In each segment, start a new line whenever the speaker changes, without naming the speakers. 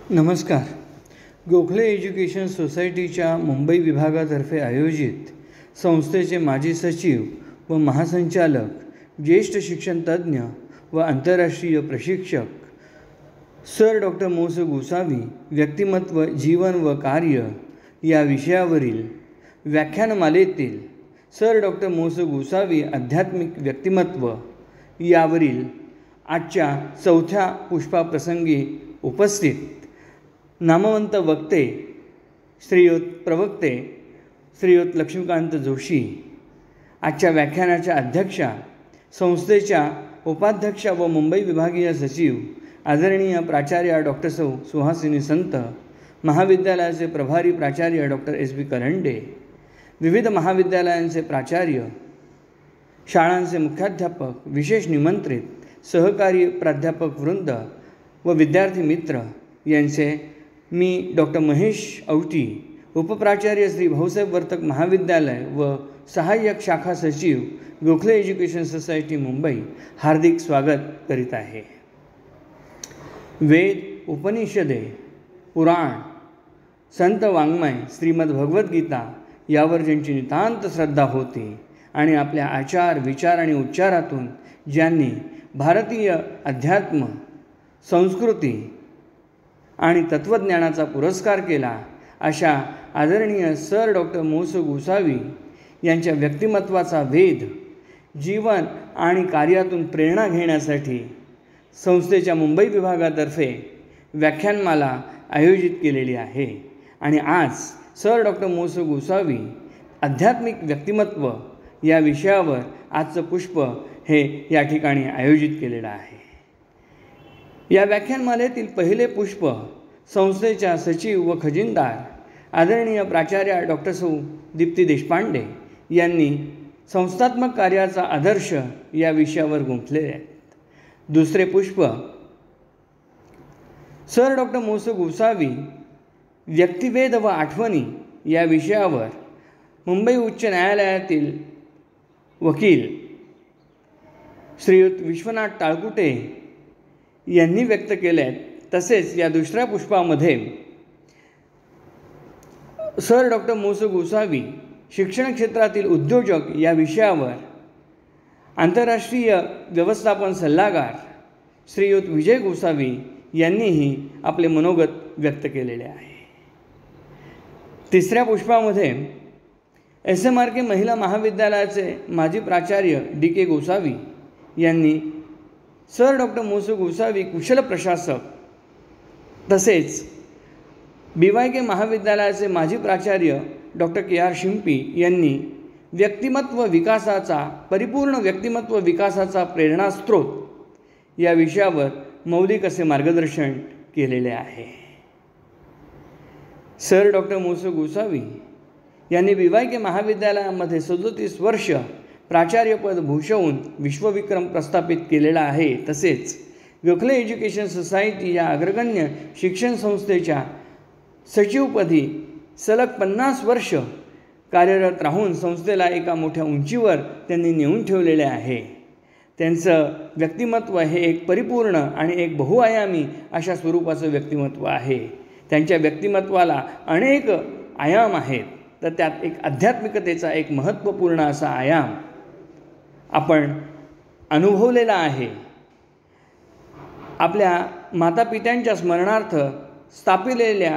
नमस्कार. गोखले एज्युकेशन सोसायटीच्या मुंबई विभागातर्फे आयोजित संस्थेचे माजी सचिव व महासंचालक, ज्येष्ठ शिक्षणतज्ज्ञ व आंतरराष्ट्रीय प्रशिक्षक सर डॉक्टर मो. स. गोसावी व्यक्तिमत्व, जीवन व कार्य या विषयावरील व्याख्यानमालेतील सर डॉक्टर मो. स. गोसावी आध्यात्मिक व्यक्तिमत्व यावरील आजच्या चौथ्या पुष्पाप्रसंगी उपस्थित नामवंत वक्ते श्रीयुत प्रवक्ते श्रीयुत लक्ष्मीकांत जोशी, आजच्या व्याख्यानाच्या अध्यक्षा, संस्थेच्या उपाध्यक्षा व मुंबई विभागीय सचिव आदरणीय प्राचार्य डॉक्टर सुहासिनी संत, महाविद्यालयाचे प्रभारी प्राचार्य डॉक्टर S.B. करंडे, विविध महाविद्यालयांचे प्राचार्य, शाळांचे मुख्याध्यापक, विशेष निमंत्रित, सहकारी प्राध्यापक वृंद व विद्यार्थी मित्र यांचे मी डॉक्टर महेश औटी, उपप्राचार्य श्री भाऊसाहेब वर्तक महाविद्यालय व सहाय्यक शाखा सचिव गोखले एज्युकेशन सोसायटी मुंबई हार्दिक स्वागत करीत आहे. वेद, उपनिषदे, पुराण, संत वाङ्मय, श्रीमद भगवद्गीता यावर ज्यांची नितांत श्रद्धा होती आणि आपल्या आचार, विचार आणि उच्चारातून ज्यांनी भारतीय अध्यात्म, संस्कृती आणि तत्त्वज्ञानाचा पुरस्कार केला, अशा आदरणीय सर डॉक्टर मो. स. गोसावी यांच्या व्यक्तिमत्वाचा वेध, जीवन आणि कार्यातून प्रेरणा घेण्यासाठी संस्थेच्या मुंबई विभागातर्फे व्याख्यानमाला आयोजित केलेली आहे. आणि आज सर डॉक्टर मो. स. गोसावी आध्यात्मिक व्यक्तिमत्व या विषयावर आजचं पुष्प हे या ठिकाणी आयोजित केलेलं आहे. या व्याख्यानमालेतील पहिले पुष्प संस्थेच्या सचिव व खजिनदार आदरणीय प्राचार्य डॉक्टर दीप्ती देशपांडे यांनी संस्थात्मक कार्याचा आदर्श या विषयावर गुंफले आहेत. दुसरे पुष्प सर डॉक्टर मो. स. गोसावी व्यक्तिवेध व आठवणी या विषयावर मुंबई उच्च न्यायालयातील वकील श्रीयुत विश्वनाथ टाळकुटे यांनी व्यक्त केले आहेत. तसेच या दुसऱ्या पुष्पामध्ये सर डॉक्टर मो. स. गोसावी शिक्षण क्षेत्रातील उद्योजक या विषयावर आंतरराष्ट्रीय व्यवस्थापन सल्लागार श्रीयुत विजय गोसावी यांनीही आपले मनोगत व्यक्त केलेले आहे. तिसऱ्या पुष्पामध्ये SMRK महिला महाविद्यालयाचे माजी प्राचार्य D.K. गोसावी यांनी सर डॉक्टर मो. स. गोसावी कुशल प्रशासक, तसेच BYK महाविद्यालयाचे माजी प्राचार्य डॉक्टर K.R. शिंपी यांनी परिपूर्ण व्यक्तिमत्व विकासाचा प्रेरणास्त्रोत या विषयावर मौलिक असे मार्गदर्शन केलेले आहे. सर डॉक्टर मो. स. गोसावी यांनी BYK महाविद्यालयामध्ये 37 वर्ष प्राचार्यपद भूषवून विश्वविक्रम प्रस्थापित केलेला आहे. तसेच गोखले एज्युकेशन सोसायटी या अग्रगण्य शिक्षण संस्थेच्या सचिवपदी सलग 50 वर्ष कार्यरत राहून संस्थेला एका मोठ्या उंचीवर त्यांनी नेऊन ठेवलेले आहे. त्यांचं व्यक्तिमत्व हे एक परिपूर्ण आणि एक बहुआयामी अशा स्वरूपाचं व्यक्तिमत्व आहे. त्यांच्या व्यक्तिमत्वाला अनेक आयाम आहेत, तर त्यात एक आध्यात्मिकतेचा एक महत्त्वपूर्ण असा आयाम आपण अनुभवलेला आहे. आपल्या मातापित्यांच्या स्मरणार्थ स्थापिलेल्या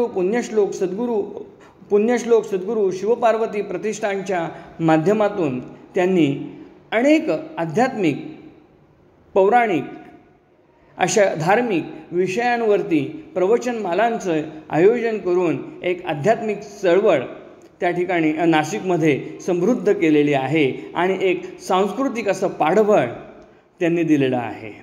पुण्यश्लोक सद्गुरू शिवपार्वती प्रतिष्ठानच्या माध्यमातून त्यांनी अनेक आध्यात्मिक, पौराणिक अशा धार्मिक विषयांवरती प्रवचनमालांचं आयोजन करून एक आध्यात्मिक चळवळ त्या ठिकाणी नाशिकमध्ये समृद्ध केलेली आहे आणि एक सांस्कृतिक असं पाठबळ त्यांनी दिलेलं आहे.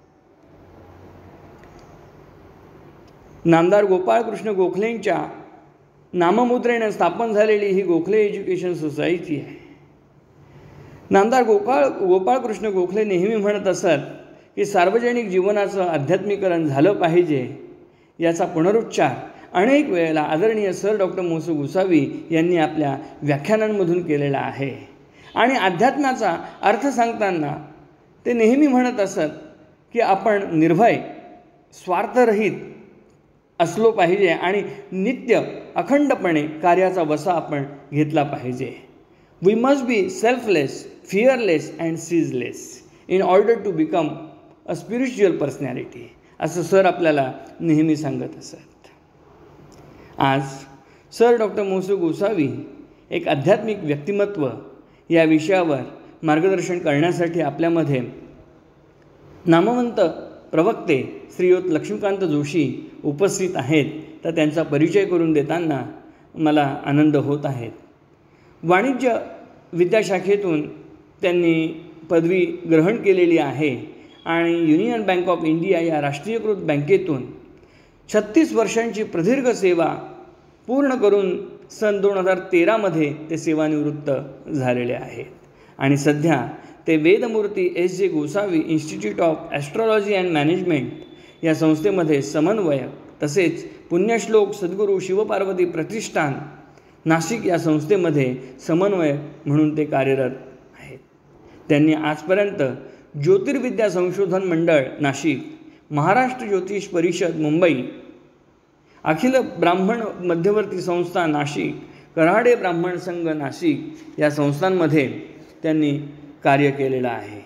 नामदार गोपाळकृष्ण गोखलेंच्या नाममुद्रेने स्थापन झालेली ही गोखले एज्युकेशन सोसायटी आहे. नामदार गोपाळकृष्ण गोखले नेहमी म्हणत असत की सार्वजनिक जीवनाचं आध्यात्मिकरण झालं पाहिजे. याचा पुनरुच्चार अनेक वेळेला आदरणीय सर डॉक्टर मो. स. गोसावी यांनी आपल्या व्याख्यानांमधून केलेला आहे. आणि अध्यात्माचा अर्थ सांगताना ते नेहमी म्हणत असत की आपण निर्भय, स्वार्थरहित असलो पाहिजे आणि नित्य अखंडपणे कार्याचा वसा आपण घेतला पाहिजे. We must be selfless, fearless and ceaseless in order to become a spiritual personality, असं सर आपल्याला नेहमी सांगत असत. आज सर डॉक्टर मोसू गोसावी एक आध्यात्मिक व्यक्तिमत्व या विषयावर मार्गदर्शन करण्यासाठी आपल्यामध्ये नामवंत प्रवक्ते श्रीयुत लक्ष्मीकांत जोशी उपस्थित आहेत. तर त्यांचा परिचय करून देताना मला आनंद होत आहे. वाणिज्य विद्याशाखेतून त्यांनी पदवी ग्रहण केलेली आहे आणि युनियन बँक ऑफ इंडिया या राष्ट्रीयकृत बँकेतून 36 वर्षांची प्रदीर्घ सेवा पूर्ण करून सन 2013मध्ये ते सेवानिवृत्त झालेले आहेत आणि सध्या ते Vedmurti S.J. Gosavi institute of astrology and management या संस्थेमध्ये समन्वयक तसेच पुण्यश्लोक सद्गुरू शिवपार्वती प्रतिष्ठान नाशिक या संस्थेमध्ये समन्वयक म्हणून ते कार्यरत आहेत. त्यांनी आजपर्यंत ज्योतिर्विद्या संशोधन मंडळ नाशिक, महाराष्ट्र ज्योतिष परिषद मुंबई, अखिल ब्राह्मण मध्यवर्ती संस्था नाशिक, कऱ्हाडे ब्राह्मण संघ नाशिक या संस्थांमध्ये त्यांनी कार्य केलेलं आहे.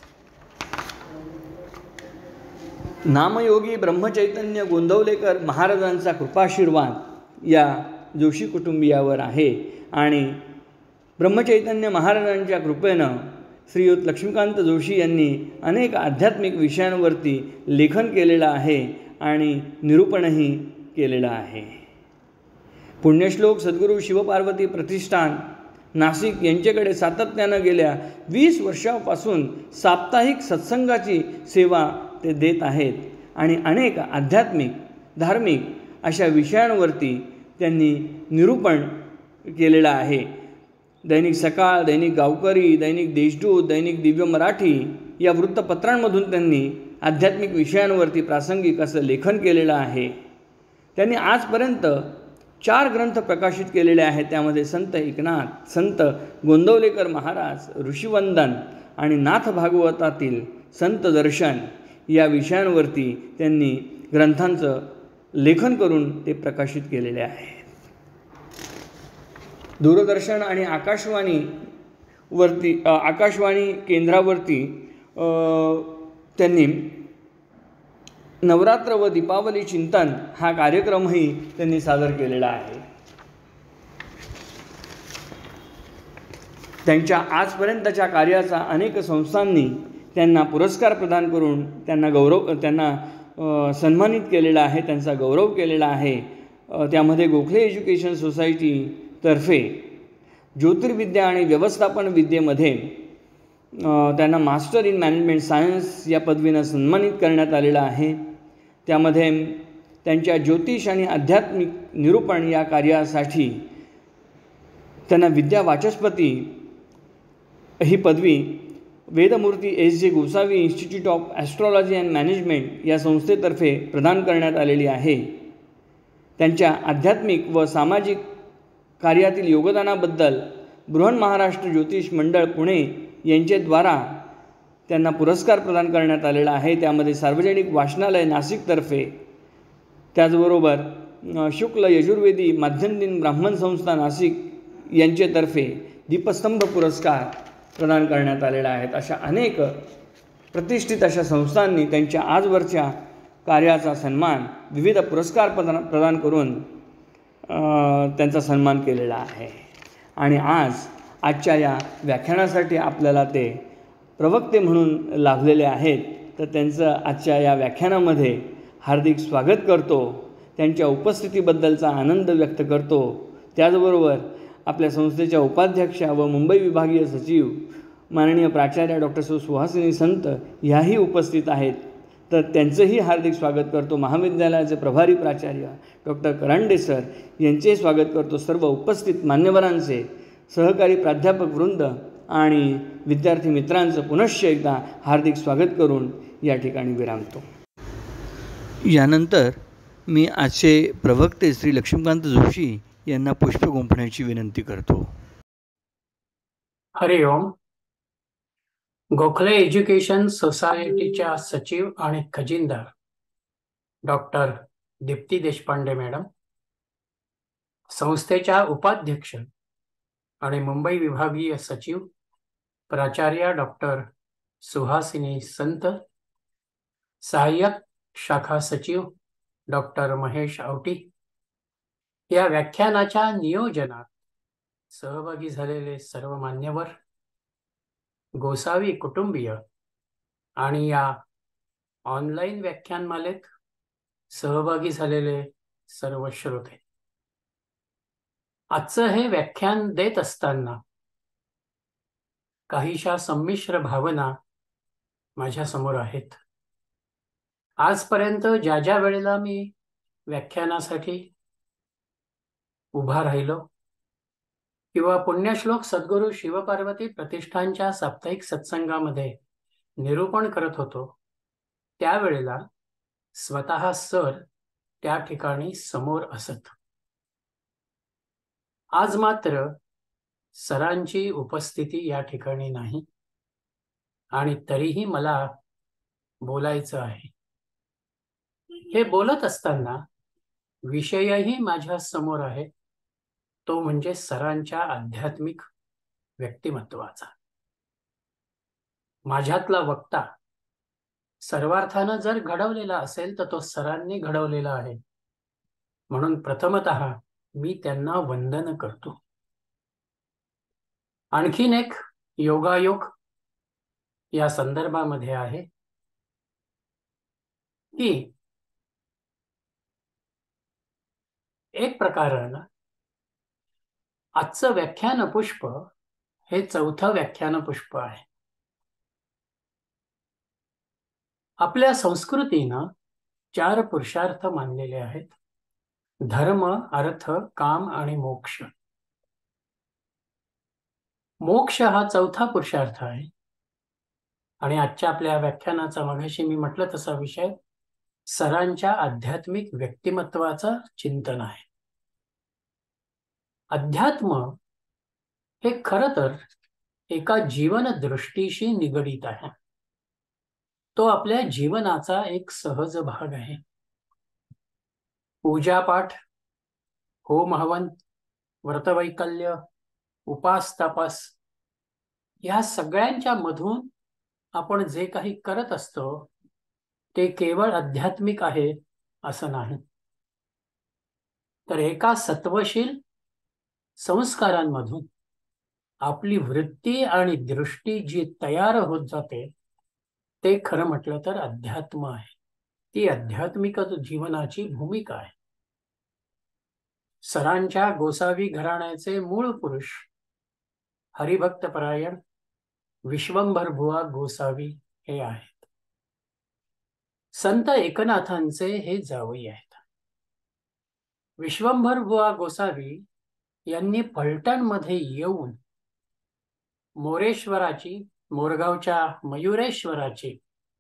नामयोगी ब्रह्मचैतन्य गोंदवलेकर महाराजांचा कृपाशीर्वाद या जोशी कुटुंबियावर आहे आणि ब्रह्मचैतन्य महाराजांच्या कृपेनं श्रीयुत लक्ष्मीकांत जोशी यांनी अनेक आध्यात्मिक विषयांवरती लेखन केलेलं आहे आणि निरूपणही केलेलं आहे. पुण्यश्लोक सद्गुरू शिवपार्वती प्रतिष्ठान नाशिक यांच्याकडे सातत्यानं गेल्या 20 वर्षांपासून साप्ताहिक सत्संगाची सेवा ते देत आहेत आणि अनेक आध्यात्मिक, धार्मिक अशा विषयांवरती त्यांनी निरूपण केलेलं आहे. दैनिक सकाळ, दैनिक गावकरी, दैनिक देशदूत, दैनिक दिव्य मराठी या वृत्तपत्रांमधून त्यांनी आध्यात्मिक विषयांवरती प्रासंगिक असं लेखन केलेलं आहे. त्यांनी आजपर्यंत 4 ग्रंथ प्रकाशित केलेले आहेत. त्यामध्ये संत एकनाथ, संत गोंदवलेकर महाराज, ऋषिवंदन आणि नाथ भागवतातील संत दर्शन या विषयांवरती त्यांनी ग्रंथांचं लेखन करून ते प्रकाशित केलेले आहे. दूरदर्शन आणि आकाशवाणी केंद्रावरती त्यांनी नवरात्र व दीपावली चिंतन हा कार्यक्रमही त्यांनी सादर केलेला आहे. त्यांच्या आजपर्यंतच्या कार्याचा अनेक संस्थांनी त्यांना पुरस्कार प्रदान करून त्यांना सन्मानित केलेला आहे, त्यांचा गौरव केलेला आहे. त्यामध्ये गोखले एज्युकेशन सोसायटीतर्फे ज्योतिर्विद्या आणि व्यवस्थापन विद्येमध्ये त्यांना मास्टर इन मॅनेजमेंट सायन्स या पदवीनं सन्मानित करण्यात आलेलं आहे. त्यामध्ये त्यांच्या ज्योतिष आणि आध्यात्मिक निरूपण या कार्यासाठी त्यांना विद्या वाचस्पती ही पदवी Vedmurti S.J. Gosavi institute of astrology and management या संस्थेतर्फे प्रदान करण्यात आलेली आहे. त्यांच्या आध्यात्मिक व सामाजिक कार्यातील योगदानाबद्दल बृहन महाराष्ट्र ज्योतिष मंडळ पुणे यांच्याद्वारा त्यांना पुरस्कार प्रदान करण्यात आलेला आहे. त्यामध्ये सार्वजनिक वाचनालय नाशिकतर्फे, त्याचबरोबर शुक्ल यजुर्वेदी माध्यम दिन ब्राह्मण संस्था नाशिक यांच्यातर्फे दीपस्तंभ पुरस्कार प्रदान करण्यात आलेला आहे. अशा अनेक प्रतिष्ठित अशा संस्थांनी त्यांच्या आजवरच्या कार्याचा सन्मान, विविध पुरस्कार प्रदान करून त्यांचा सन्मान केलेला आहे. आणि आजच्या या व्याख्यानासाठी आपल्याला ते प्रवक्ते म्हणून लाभलेले आहेत. तर त्यांचं आजच्या या व्याख्यानामध्ये हार्दिक स्वागत करतो, त्यांच्या उपस्थितीबद्दलचा आनंद व्यक्त करतो. त्याचबरोबर आपल्या संस्थेच्या उपाध्यक्षा व मुंबई विभागीय सचिव माननीय प्राचार्य डॉक्टर सुहासिनी संत ह्याही उपस्थित आहेत. तर त्यांचंही हार्दिक स्वागत करतो. महाविद्यालयाचे प्रभारी प्राचार्य डॉक्टर करांडे सर यांचेही स्वागत करतो. सर्व उपस्थित मान्यवरांचे, सहकारी प्राध्यापक वृंद आणि विद्यार्थी मित्रांचं पुनश्च एकदा हार्दिक स्वागत करून या ठिकाणी विरामतो. यानंतर मी आजचे प्रवक्ते श्री लक्ष्मीकांत जोशी यांना पुष्प गुंफण्याची विनंती करतो.
हरि ओम. गोखले एज्युकेशन सोसायटीच्या सचिव आणि खजिनदार डॉक्टर दीप्ती देशपांडे मॅडम, संस्थेच्या उपाध्यक्ष आणि मुंबई विभागीय सचिव प्राचार्य डॉक्टर सुहासिनी संत, सहाय्यक शाखा सचिव डॉक्टर महेश आवटी, या व्याख्यानाच्या नियोजनात सहभागी झालेले सर्व मान्यवर, गोसावी कुटुंबीय आणि या ऑनलाईन व्याख्यानमालेत सहभागी झालेले सर्व श्रोते, आजचं हे व्याख्यान देत असताना काहीशा संमिश्र भावना माझ्या समोर आहेत. आजपर्यंत ज्या ज्या वेळेला मी व्याख्यानासाठी उभा राहिलो किंवा पुण्यश्लोक सद्गुरू शिवपार्वती प्रतिष्ठानच्या साप्ताहिक सत्संगामध्ये निरूपण करत होतो, त्यावेळेला स्वतः सर त्या ठिकाणी समोर असत. आज मात्र सरांची उपस्थिती या ठिकाणी नाही आणि तरीही मला बोलायचं आहे. हे बोलत असताना विषयही माझ्या समोर आहे, तो म्हणजे सरांच्या आध्यात्मिक व्यक्तिमत्वाचा. माझ्यातला वक्ता सर्वार्थानं जर घडवलेला असेल तर तो सरांनी घडवलेला आहे, म्हणून प्रथमतः मी त्यांना वंदन करतो. आणखीन एक योगायोग या संदर्भामध्ये आहे की एक प्रकारानं आजचं व्याख्यान पुष्प हे 4थं व्याख्यान पुष्प आहे. आपल्या संस्कृतीनं 4 पुरुषार्थ मानलेले आहेत: धर्म, अर्थ, काम आणि मोक्ष. मोक्ष हा 4था पुरुषार्थ आहे आणि आजच्या आपल्या व्याख्यानाचा मगाशी मी म्हटलं तसा विषय सरांच्या आध्यात्मिक व्यक्तिमत्वाचं चिंतन आहे. अध्यात्म हे खरं तर एका जीवन दृष्टीशी निगडीत आहे. तो आपल्या जीवनाचा एक सहज भाग आहे. पूजापाठ, होम हवन, व्रतवैकल्य, उपास तापास या सगळ्यांच्या मधून आपण जे काही करत असतो ते केवळ आध्यात्मिक आहे असं नाही, तर एका सत्वशील संस्कारांमधून आपली वृत्ती आणि दृष्टी जी तयार होत जाते ते खरं म्हटलं तर अध्यात्म आहे. ती आध्यात्मिक जीवनाची भूमिका आहे. सरांच्या गोसावी घराण्याचे मूळ पुरुष हरिभक्तपरायण विश्वंभर बुवा गोसावी हे आहेत. संत एकनाथांचे हे जावई आहेत. विश्वंभर बुवा गोसावी यांनी फलटणमध्ये येऊन मोरेश्वराची, मोरगावच्या मयुरेश्वराची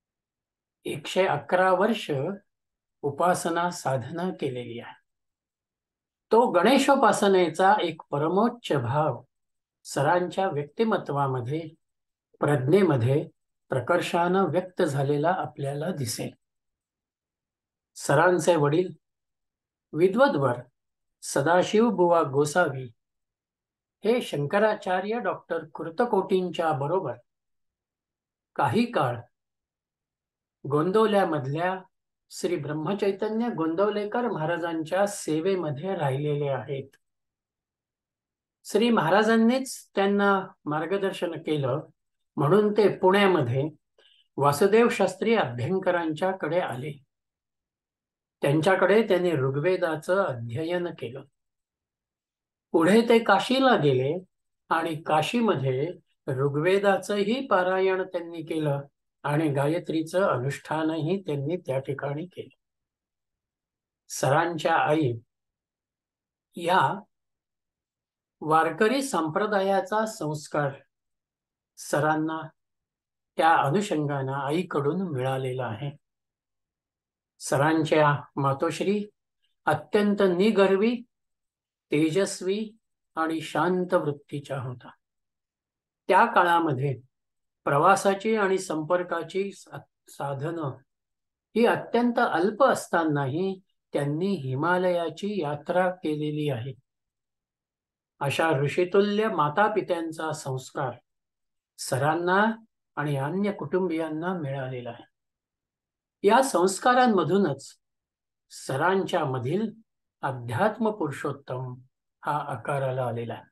111 वर्ष उपासना साधना केलेली आहे. तो गणेशोपासनेचा एक परमोच्च भाव सरांच्या व्यक्तिमत्वामध्ये, प्रज्ञेमध्ये प्रकर्षानं व्यक्त झालेला आपल्याला दिसेल. सरांचे वडील विद्वद्वर सदाशिव बुवा गोसावी हे शंकराचार्य डॉक्टर कुर्तकोटींच्या बरोबर काही काळ गोंदवल्यामधल्या श्री ब्रह्मचैतन्य गोंदवलेकर महाराजांच्या सेवेमध्ये राहिलेले आहेत. श्री महाराजांनीच त्यांना मार्गदर्शन केलं म्हणून ते पुण्यामध्ये वासुदेव शास्त्री अभ्यंकरांच्याकडे आले. त्यांच्याकडे त्यांनी ऋग्वेदाचं अध्ययन केलं. पुढे ते काशीला गेले आणि काशीमध्ये ऋग्वेदाचंही पारायण त्यांनी केलं आणि गायत्रीचं अनुष्ठानही त्यांनी त्या ठिकाणी केलं. सरांच्या आई या वारकरी संप्रदायाचा संस्कार सरांना त्या अनुषंगानं आईकडून मिळालेला आहे. सरांच्या मातोश्री अत्यंत निगर्वी, तेजस्वी आणि शांत वृत्तीच्या होता. त्या काळामध्ये प्रवासाची आणि संपर्काची साधनं ही अत्यंत अल्प असतानाही त्यांनी हिमालयाची यात्रा केलेली आहे. अशा ऋषितुल्य मातापित्यांचा संस्कार सरांना आणि अन्य कुटुंबियांना मिळालेला आहे. या संस्कारांमधूनच सरांच्या मधील अध्यात्म पुरुषोत्तम हा आकाराला आलेला आहे.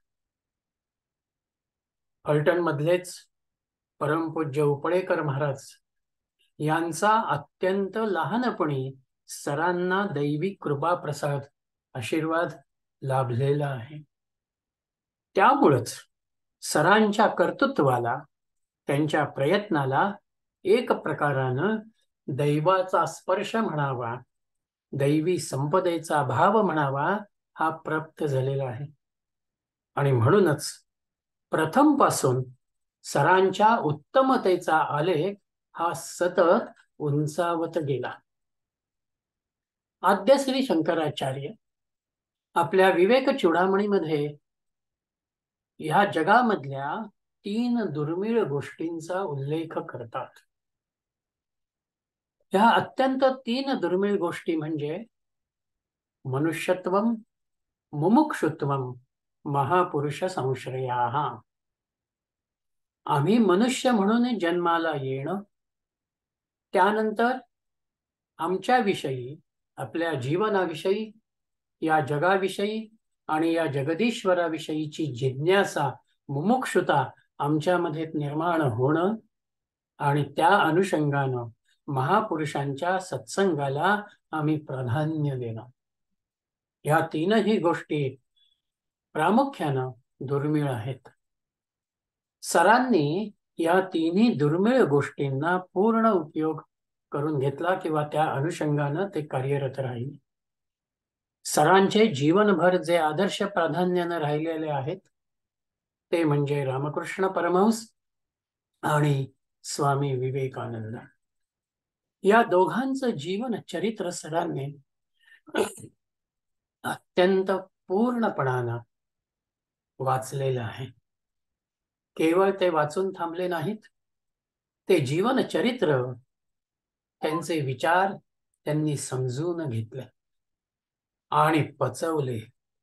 फलटण मधलेच परमपूज्य उपळेकर महाराज यांचा अत्यंत लहानपणी सरांना दैवी कृपा प्रसाद आशीर्वाद लाभलेला आहे. त्यामुळेच सरांच्या कर्तृत्वाला, त्यांच्या प्रयत्नाला एक प्रकारानं दैवाचा स्पर्श म्हणावा, दैवी संपदेचा भाव म्हणावा, हा प्राप्त झालेला आहे. आणि म्हणूनच प्रथम पासून सरांच्या उत्तमतेचा आलेख हा सतत उंचावत गेला. आद्य श्री शंकराचार्य आपल्या विवेक चूडामणीमध्ये ह्या जगामधल्या 3 दुर्मिळ गोष्टींचा उल्लेख करतात. ह्या अत्यंत 3 दुर्मिळ गोष्टी म्हणजे मनुष्यत्वम, मुमुक्षुत्वम, महापुरुष संश्रयाः. आम्ही मनुष्य म्हणून जन्माला येणं, त्यानंतर आमच्याविषयी, आपल्या जीवनाविषयी, या जगाविषयी आणि या जगदीश्वराविषयीची जिज्ञासा, मुमुक्षुता आमच्यामध्ये निर्माण होणं आणि त्या अनुषंगानं महापुरुषांच्या सत्संगाला आम्ही प्राधान्य देणं. या 3ही गोष्टी प्रामुख्यानं दुर्मिळ आहेत. सरांनी या 3ही दुर्मिळ गोष्टींना पूर्ण उपयोग करून घेतला किंवा त्या अनुषंगानं ते कार्यरत राहिले. सरांचे जीवनभर जे आदर्श प्राधान्यानं राहिलेले आहेत ते म्हणजे रामकृष्ण परमहंस आणि स्वामी विवेकानंद. या दोघांचं जीवन चरित्र सरांनी अत्यंत पूर्णपणानं वाचलेलं आहे. केवळ ते वाचून थांबले नाहीत, ते जीवन चरित्र, त्यांचे विचार त्यांनी समजून घेतले आणि पचवले.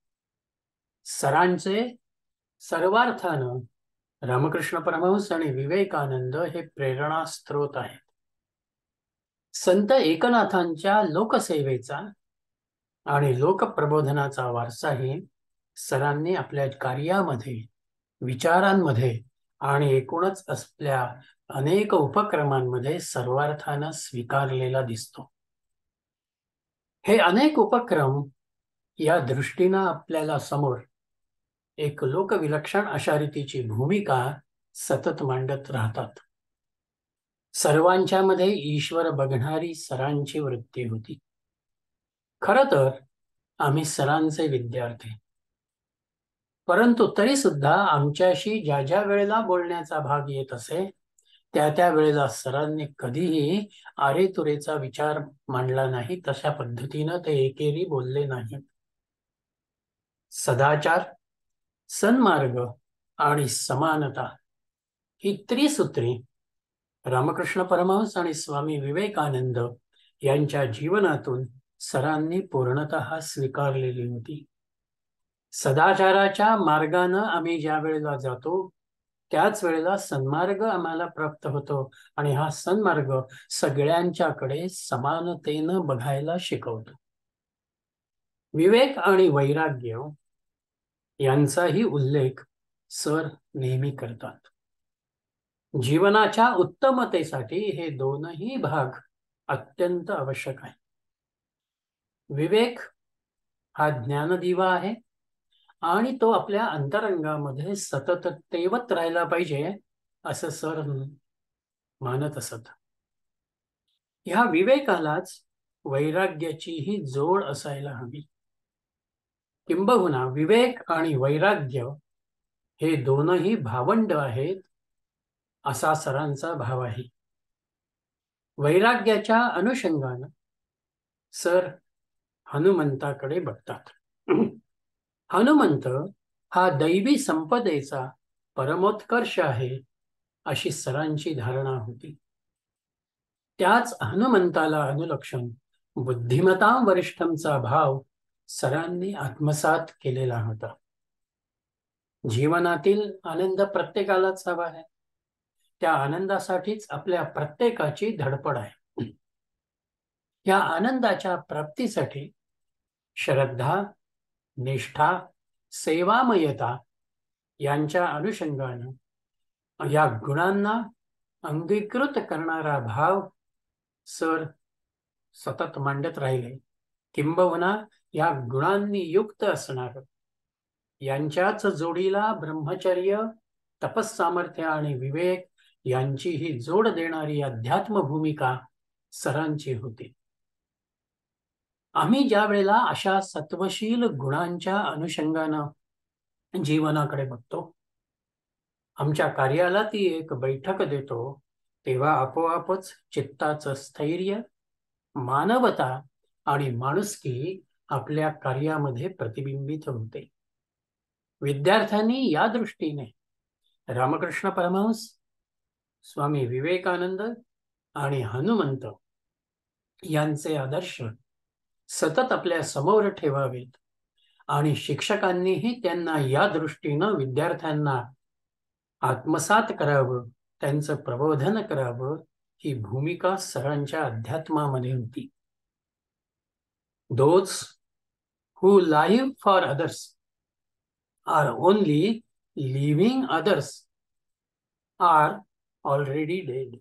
सरांचे सर्वार्थानं रामकृष्ण परमहंस आणि विवेकानंद हे प्रेरणा स्त्रोत आहेत. संत एकनाथांच्या लोकसेवेचा आणि लोकप्रबोधनाचा वारसाही सरांनी आपल्या कार्यामध्ये, विचारांमध्ये आणि एकूणच असल्या अनेक उपक्रमांमध्ये सर्वार्थानं स्वीकारलेला दिसतो. हे अनेक उपक्रम या दृष्टीनं आपल्याला समोर एक लोकविलक्षण अशा रीतीची भूमिका सतत मांडत राहतात. सर्वांच्यामध्ये ईश्वर बघणारी सरांची वृत्ती होती. खरं तर आम्ही सरांचे विद्यार्थी, परंतु तरी सुद्धा आमच्याशी ज्या ज्या वेळेला बोलण्याचा भाग येत असे त्या वेळेला सरांनी कधीही आरेतुरेचा विचार मांडला नाही. तशा पद्धतीनं ते एकेरी बोलले नाहीत. सदाचार, सन्मार्ग आणि समानता ही त्रिसूत्री रामकृष्ण परमहंस आणि स्वामी विवेकानंद यांच्या जीवनातून सरांनी पूर्णतः स्वीकारलेली होती. सदाचाराच्या मार्गानं आम्ही ज्या वेळेला जातो त्याच वेळेला सन्मार्ग आम्हाला प्राप्त होतो आणि हा सन्मार्ग सगळ्यांच्याकडे समानतेनं बघायला शिकवतो. विवेक आणि वैराग्य यांचाही उल्लेख सर नेहमी करतात. जीवनाच्या उत्तमतेसाठी हे दोनही भाग अत्यंत आवश्यक आहे. विवेक हा ज्ञानदिवा आहे आणि तो आपल्या अंतरंगामध्ये सतत तेवत राहायला पाहिजे असं सर मानत असत. ह्या विवेकालाच वैराग्याचीही जोड असायला हवी. किंबहुना विवेक आणि वैराग्य हे दोनही भावंड आहेत असा सरांचा भाव आहे. वैराग्याच्या अनुषंगानं सर हनुमंताकडे बघतात. हनुमंत हा दैवी संपदेचा परमोत्कर्ष आहे अशी सरांची धारणा होती. त्याच हनुमंताला अनुलक्षून बुद्धिमता वरिष्ठमचा भाव सरांनी आत्मसात केलेला होता. जीवनातील आनंद प्रत्येकालाच हवा आहे. त्या आनंदासाठीच आपल्या प्रत्येकाची धडपड आहे. या आनंदाच्या प्राप्तीसाठी श्रद्धा, निष्ठा, सेवामयता यांच्या अनुषंगाने या गुणांना अंगीकृत करणारा भाव सर सतत मांडत राहिले. किंबहुना या गुणांनी युक्त असणार यांच्याच जोडीला ब्रह्मचर्य, तपस्सामर्थ्य आणि विवेक यांची ही जोड देणारी अध्यात्म भूमिका सरांची होती. आम्ही ज्या वेळेला अशा सत्वशील गुणांच्या अनुषंगानं जीवनाकडे बघतो, आमच्या कार्याला ती एक बैठक देतो, तेव्हा आपोआपच चित्ताचं स्थैर्य, मानवता आणि माणुसकी आपल्या कार्यामध्ये प्रतिबिंबित होते. विद्यार्थ्यांनी या दृष्टीने रामकृष्ण परमहंस, स्वामी विवेकानंद आणि हनुमंत यांचे आदर्श सतत आपल्या समोर ठेवावेत आणि शिक्षकांनीही त्यांना या दृष्टीनं विद्यार्थ्यांना आत्मसात करावं, त्यांचं प्रबोधन करावं, ही भूमिका सरांच्या अध्यात्मामध्ये होती. Those who live for others are only leaving others are already dead.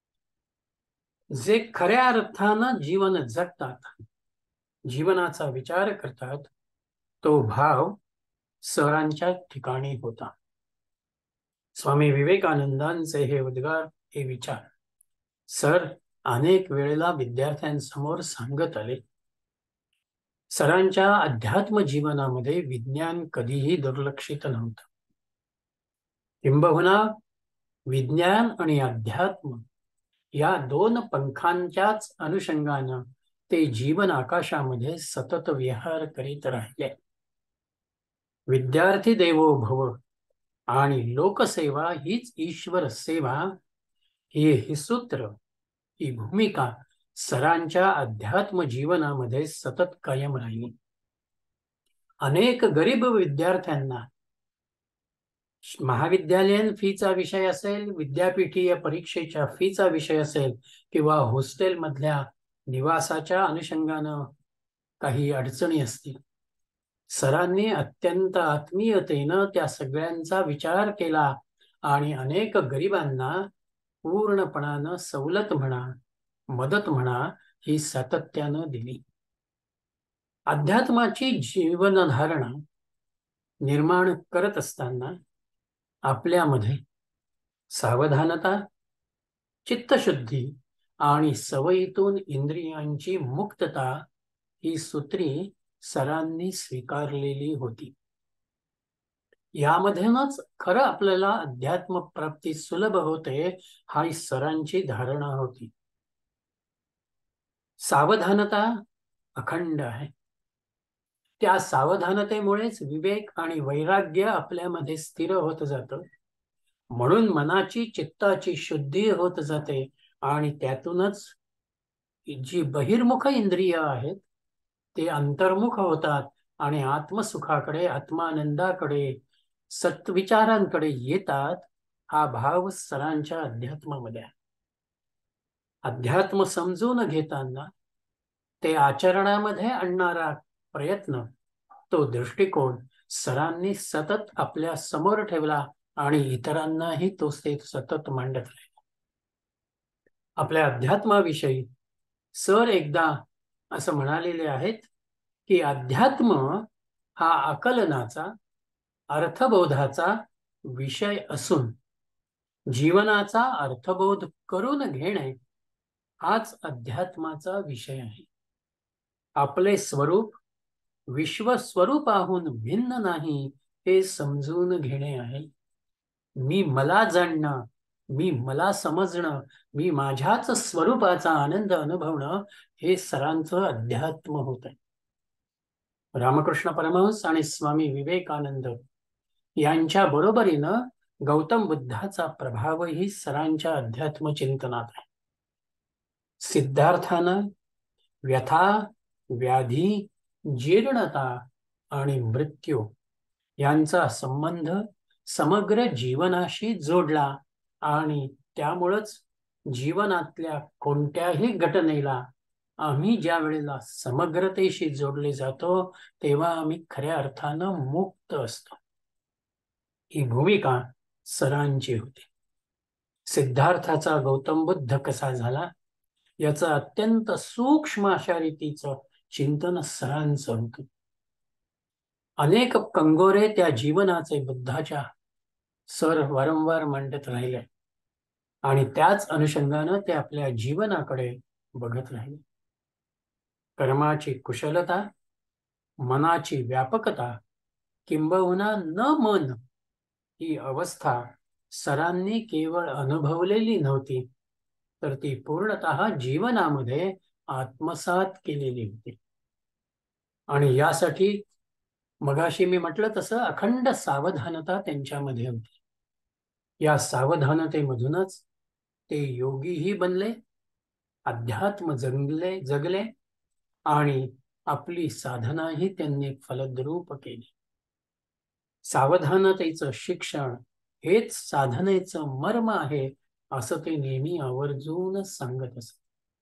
जे खऱ्या अर्थानं जीवन जगतात, जीवनाचा विचार करतात, तो भाव सरांच्या ठिकाणी होता. स्वामी विवेकानंदांचे हे उद्गार, हे विचार सर अनेक वेळेला विद्यार्थ्यांसमोर सांगत आले. सरांच्या अध्यात्म जीवनामध्ये विज्ञान कधीही दुर्लक्षित नव्हतं. किंबहुना विज्ञान आणि अध्यात्म या दोन पंखांच्याच अनुषंगानं ते जीवन आकाशामध्ये सतत विहार करीत राहिले. विद्यार्थी देवो भव आणि लोकसेवा हीच ईश्वर सेवा, ही सूत्र, ही भूमिका सरांच्या अध्यात्म जीवनामध्ये सतत कायम राहिली. अनेक गरीब विद्यार्थ्यांना महाविद्यालयीन फीचा विषय असेल, विद्यापीठीय परीक्षेच्या फीचा विषय असेल किंवा हॉस्टेलमधल्या निवासाच्या अनुषंगानं काही अडचणी असतील, सरांनी अत्यंत आत्मीयतेनं त्या सगळ्यांचा विचार केला आणि अनेक गरिबांना पूर्णपणानं सवलत म्हणा, मदत म्हणा, ही सातत्यानं दिली. अध्यात्माची जीवनधारणा निर्माण करत असताना आपल्यामध्ये सावधानता, चित्तशुद्धी आणि सवयीतून इंद्रियांची मुक्तता ही सूत्री सरांनी स्वीकारलेली होती. यामधूनच खरं आपल्याला अध्यात्म प्राप्ती सुलभ होते, हा सरांची धारणा होती. सावधानता अखंड आहे. त्या सावधानतेमुळेच विवेक आणि वैराग्य आपल्यामध्ये स्थिर होत जातं. म्हणून मनाची, चित्ताची शुद्धी होत जाते आणि त्यातूनच जी बहिर्मुख इंद्रिय आहेत ते अंतर्मुख होतात आणि आत्मसुखाकडे, आत्मानंदाकडे, सत्विचारांकडे येतात. हा भाव सरांच्या अध्यात्मामध्ये आहे. अध्यात्म समजून घेताना ते आचरणामध्ये आणणारा प्रयत्न, तो दृष्टिकोन सरांनी सतत आपल्या समोर ठेवला आणि इतरांनाही तो सतत मांडत राहिला. आपल्या अध्यात्माविषयी सर एकदा असं म्हणालेले आहेत की अध्यात्म हा आकलनाचा, अर्थबोधाचा विषय असून जीवनाचा अर्थबोध करून घेणे हाच अध्यात्माचा विषय आहे. आपले स्वरूप विश्वस्वरूपाहून भिन्न नाही हे समजून घेणे आहे. मी मला जाणणं, मी मला समजणं, मी माझ्याच स्वरूपाचा आनंद अनुभवणं, हे सरांचं अध्यात्म होत आहे. रामकृष्ण परमहंस आणि स्वामी विवेकानंद यांच्या बरोबरीनं गौतम बुद्धाचा प्रभावही सरांच्या अध्यात्म चिंतनात आहे. सिद्धार्थानं व्यथा, व्याधी, जीर्णता आणि मृत्यू यांचा संबंध समग्र जीवनाशी जोडला आणि त्यामुळंच जीवनातल्या कोणत्याही घटनेला आम्ही ज्या वेळेला समग्रतेशी जोडले जातो तेव्हा आम्ही खऱ्या अर्थानं मुक्त असतो. ही भूमिका सरांची होती. सिद्धार्थाचा गौतम बुद्ध कसा झाला याचं अत्यंत सूक्ष्म अशा रीतीचं चिंतन सरांचं होतं. अनेक कंगोरे त्या जीवनाचे बुद्धाच्या सर वारंवार मांडत राहिले आणि त्याच अनुषंगानं ते आपल्या जीवनाकडे बघत राहिले. कर्माची कुशलता, मनाची व्यापकता किंबहुना न मन ही अवस्था सरांनी केवळ अनुभवलेली नव्हती, तर ती पूर्णतः जीवनामध्ये आत्मसात केलेली होती. आणि यासाठी मगाशी मी म्हटलं तसं अखंड सावधानता त्यांच्यामध्ये होती. या सावधानतेमधूनच ते योगीही बनले, अध्यात्म जगले आणि आपली साधनाही त्यांनी फलद्रूप केली. सावधानतेचं शिक्षण हेच साधनेचं मर्म आहे असं ते नेहमी आवर्जून सांगत असत.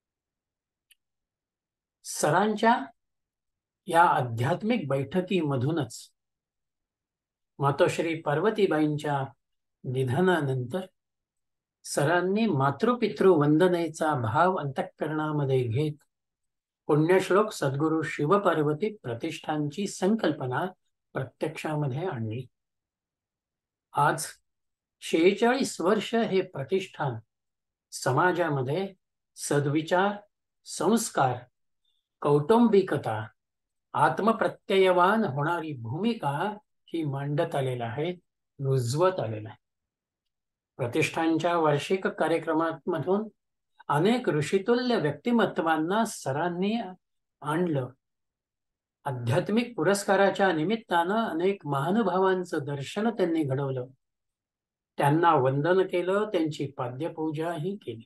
सरांच्या या आध्यात्मिक बैठकीमधूनच मातोश्री पार्वतीबाईंच्या निधनानंतर सरांनी मातृपितृ वंदनेचा भाव अंतःकरणामध्ये घेत पुण्यश्लोक सद्गुरू शिवपार्वती प्रतिष्ठानची संकल्पना प्रत्यक्षामध्ये आणली. आज 46 वर्ष हे प्रतिष्ठान समाजामध्ये सद्विचार, संस्कार, कौटुंबिकता, आत्मप्रत्ययवान होणारी भूमिका ही मांडत आलेला आहे, रुजवत आलेला आहे. प्रतिष्ठानच्या वार्षिक कार्यक्रमांमधून अनेक ऋषितुल्य व्यक्तिमत्वांना सरांनी आणलं. आध्यात्मिक पुरस्काराच्या निमित्तानं अनेक महानुभावांचं दर्शन त्यांनी घडवलं. त्यांना वंदन केलं, त्यांची पाद्यपूजाही केली.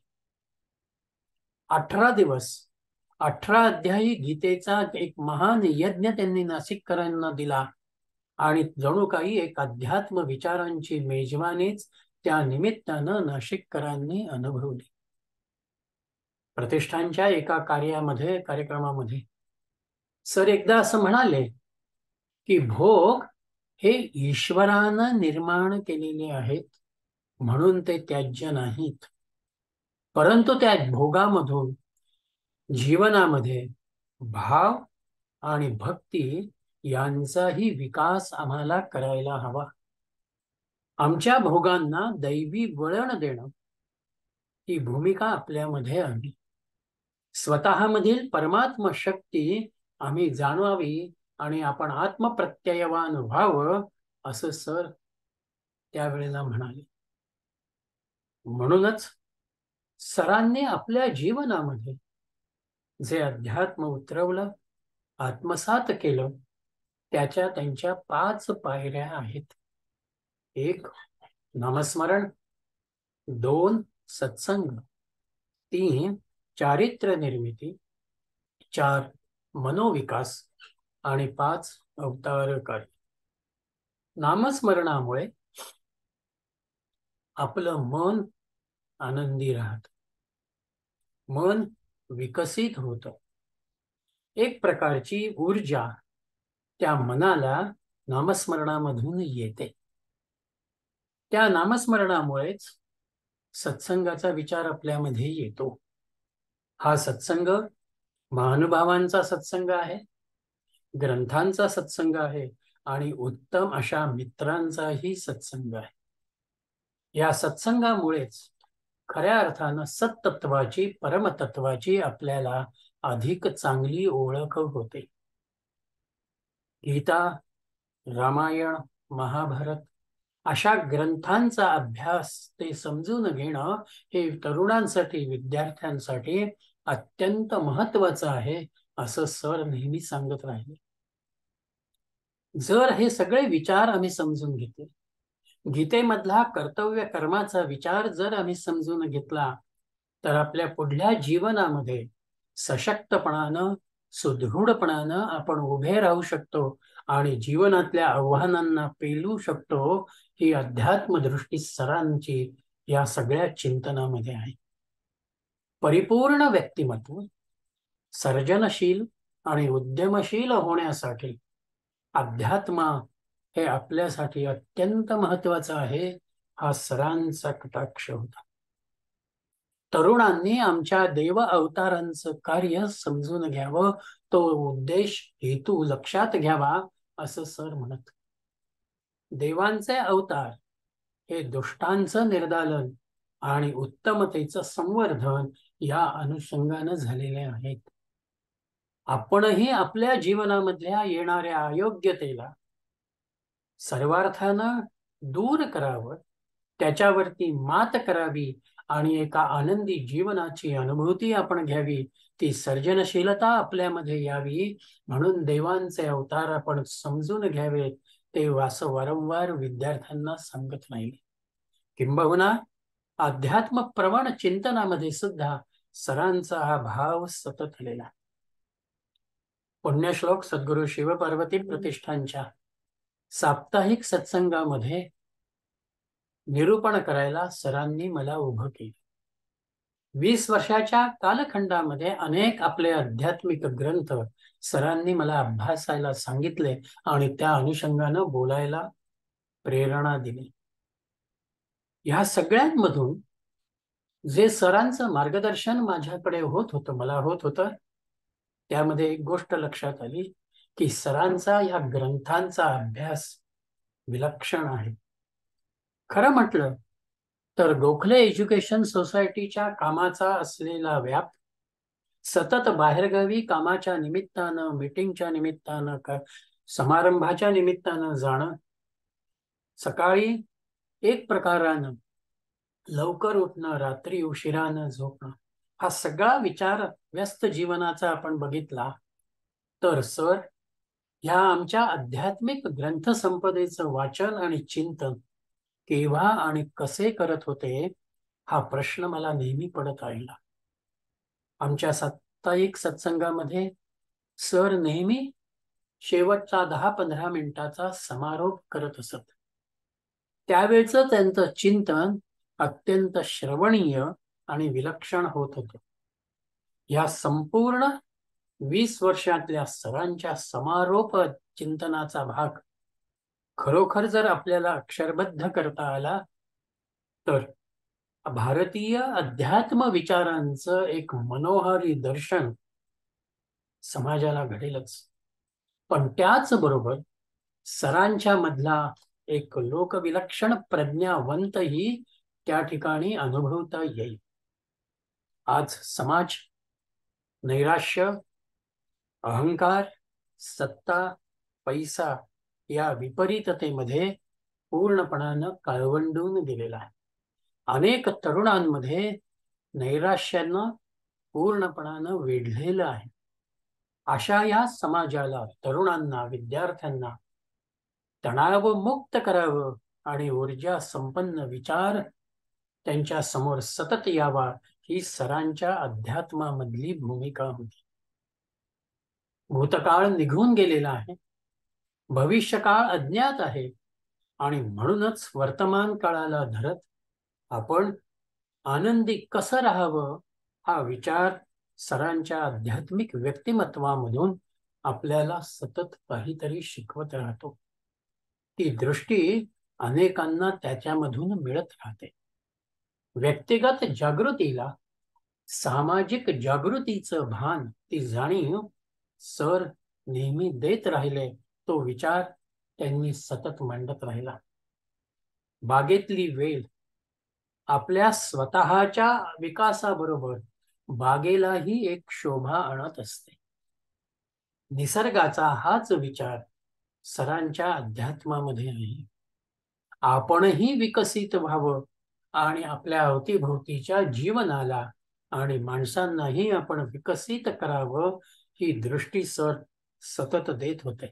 18 दिवस 18 अध्यायी गीतेचा एक महान यज्ञ त्यांनी नाशिककरांना दिला आणि जणू काही एक अध्यात्म विचारांची मेजवानीच त्या निमित्तानं नाशिककरांनी अनुभवली. प्रतिष्ठानच्या एका कार्यक्रमामध्ये सर एकदा असं म्हणाले की भोग हे ईश्वरानं निर्माण केलेले आहेत म्हणून ते त्याज्य नाहीत, परंतु त्या भोगामधून जीवनामध्ये भाव आणि भक्ती यांचाही विकास आम्हाला करायला हवा. आमच्या भोगांना दैवी वळण देणं ही भूमिका आपल्यामध्ये हवी. स्वतःमधील परमात्म शक्ती आम्ही जाणवावी आणि आपण आत्मप्रत्ययवान व्हावं असं सर त्यावेळेला म्हणाले. म्हणूनच सरांनी आपल्या जीवनामध्ये जे अध्यात्म उतरवलं, आत्मसात केलं, त्यांच्या 5 पायऱ्या आहेत. 1 नामस्मरण, 2 सत्संग, 3 चारित्र्य निर्मिती, 4 मनोविकास आणि 5 अवतार कार्य. नामस्मरणामुळे आपलं मन आनंदी राहत, मन विकसित होतं. एक प्रकारची ऊर्जा त्या मनाला नामस्मरणामधून येते. त्या नामस्मरणामुळेच सत्संगाचा विचार आपल्यामध्ये येतो. हा सत्संग महानुभावांचा सत्संग आहे, ग्रंथांचा सत्संग आहे आणि उत्तम अशा मित्रांचाही सत्संग आहे. या सत्संगामुळेच खऱ्या अर्थानं सत्तत्वाची, परमतत्वाची आपल्याला अधिक चांगली ओळख होते. गीता, रामायण, महाभारत अशा ग्रंथांचा अभ्यास ते समजून घेणं हे तरुणांसाठी, विद्यार्थ्यांसाठी अत्यंत महत्वाचं आहे असं सर नेहमी सांगत राहिले. जर हे सगळे विचार आम्ही समजून घेतले, गीतेमधला कर्तव्य कर्माचा विचार जर आम्ही समजून घेतला, तर आपल्या पुढल्या जीवनामध्ये सशक्तपणानं, सुदृढपणानं आपण उभे राहू शकतो आणि जीवनातल्या आव्हानांना पेलू शकतो, ही अध्यात्मदृष्टी सरांची या सगळ्या चिंतनामध्ये आहे. परिपूर्ण व्यक्तिमत्व, सर्जनशील आणि उद्यमशील होण्यासाठी अध्यात्म हे आपल्यासाठी अत्यंत महत्वाचं आहे, हा सरांचा कटाक्ष होता. तरुणांनी आमच्या देव अवतारांचं कार्य समजून घ्यावं, तो उद्देश हेतू लक्षात घ्यावा, असं सर म्हणत. देवांचे अवतार हे दुष्टांचं निर्दालन आणि उत्तमतेचं संवर्धन या अनुषंगानं झालेले आहेत. आपणही आपल्या जीवनामधल्या येणाऱ्या अयोग्यतेला सर्वार्थानं दूर करावं, त्याच्यावरती मात करावी आणि एका आनंदी जीवनाची अनुभूती आपण घ्यावी, ती सर्जनशीलता आपल्यामध्ये यावी, म्हणून देवांचे अवतार आपण समजून घ्यावेत, ते असं वारंवार विद्यार्थ्यांना सांगत राहिले. किंबहुना अध्यात्म प्रवण चिंतनामध्ये सुद्धा सरांचा हा भाव सतत आलेला. पुण्यश्लोक सद्गुरू शिवपार्वती प्रतिष्ठानच्या साप्ताहिक सत्संगामध्ये निरूपण करायला सरांनी मला उभं केलं. 20 वर्षाच्या कालखंडामध्ये अनेक आपले आध्यात्मिक ग्रंथ सरांनी मला अभ्यासायला सांगितले आणि त्या अनुषंगानं बोलायला प्रेरणा दिली. ह्या सगळ्यांमधून जे सरांचं मार्गदर्शन माझ्याकडे होत होतं, मला होत होतं, त्यामध्ये एक गोष्ट लक्षात आली की सरांचा या ग्रंथांचा अभ्यास विलक्षण आहे. खरं म्हटलं तर गोखले एज्युकेशन सोसायटीच्या कामाचा असलेला व्याप, सतत बाहेरगावी कामाच्या निमित्तानं, मीटिंगच्या निमित्तानं, समारंभाच्या निमित्तानं जाणं, सकाळी एक प्रकारानं लवकर उठणं, रात्री उशिरानं झोपणं, हा सगळा विचार व्यस्त जीवनाचा आपण बघितला तर सर ह्या आमच्या आध्यात्मिक ग्रंथसंपदेचं वाचन आणि चिंतन केव्हा आणि कसे करत होते, हा प्रश्न मला नेहमी पडत राहिला. आमच्या साप्ताहिक सत्संगामध्ये सर नेहमी शेवटचा 10-15 मिनिटाचा समारोप करत असत. त्यावेळचं त्यांचं चिंतन अत्यंत श्रवणीय आणि विलक्षण होत होतं. या संपूर्ण 20 वर्षातल्या सरांच्या समारोप चिंतनाचा भाग खरोखर जर आपल्याला अक्षरबद्ध करता आला तर भारतीय अध्यात्म विचारांचं एक मनोहारी दर्शन समाजाला घडेलच. पण त्याच बरोबर सरांच्या मधला एक लोकविलक्षण प्रज्ञावंतही त्या ठिकाणी अनुभवता येईल. आज समाज नैराश्य, अहंकार, सत्ता, पैसा या विपरीततेमध्ये पूर्णपणानं काळवंडून गेलेला आहे. अनेक तरुणांमध्ये नैराश्यानं पूर्णपणानं वेढलेलं आहे. अशा या समाजाला, तरुणांना, विद्यार्थ्यांना तणावमुक्त करावं आणि ऊर्जा संपन्न विचार त्यांच्या समोर सतत यावा, ही सरांच्या अध्यात्मामधली भूमिका होती. भूतकाळ निघून गेलेला आहे, भविष्यकाळ अज्ञात आहे आणि म्हणूनच वर्तमान काळाला धरत आपण आनंदी कसं राहावं, हा विचार सरांच्या आध्यात्मिक व्यक्तिमत्वामधून आपल्याला सतत काहीतरी शिकवत राहतो. ती दृष्टी अनेकांना त्याच्यामधून मिळत राहते. व्यक्तिगत जागृतीला सामाजिक जागृतीचं भान, ती जाणीव सर नेहमी देत राहिले. तो विचार त्यांनी सतत मांडत राहिला. बागेतली वेल आपल्या स्वतःच्या विकासाबरोबर बागेलाही एक शोभा आणत असते. निसर्गाचा हाच विचार सरांच्या अध्यात्मामध्ये आहे. आपणही विकसित व्हावं आणि आपल्या अवतीभोवतीच्या जीवनाला आणि माणसांनाही आपण विकसित करावं, ही दृष्टी सर सतत देत होते.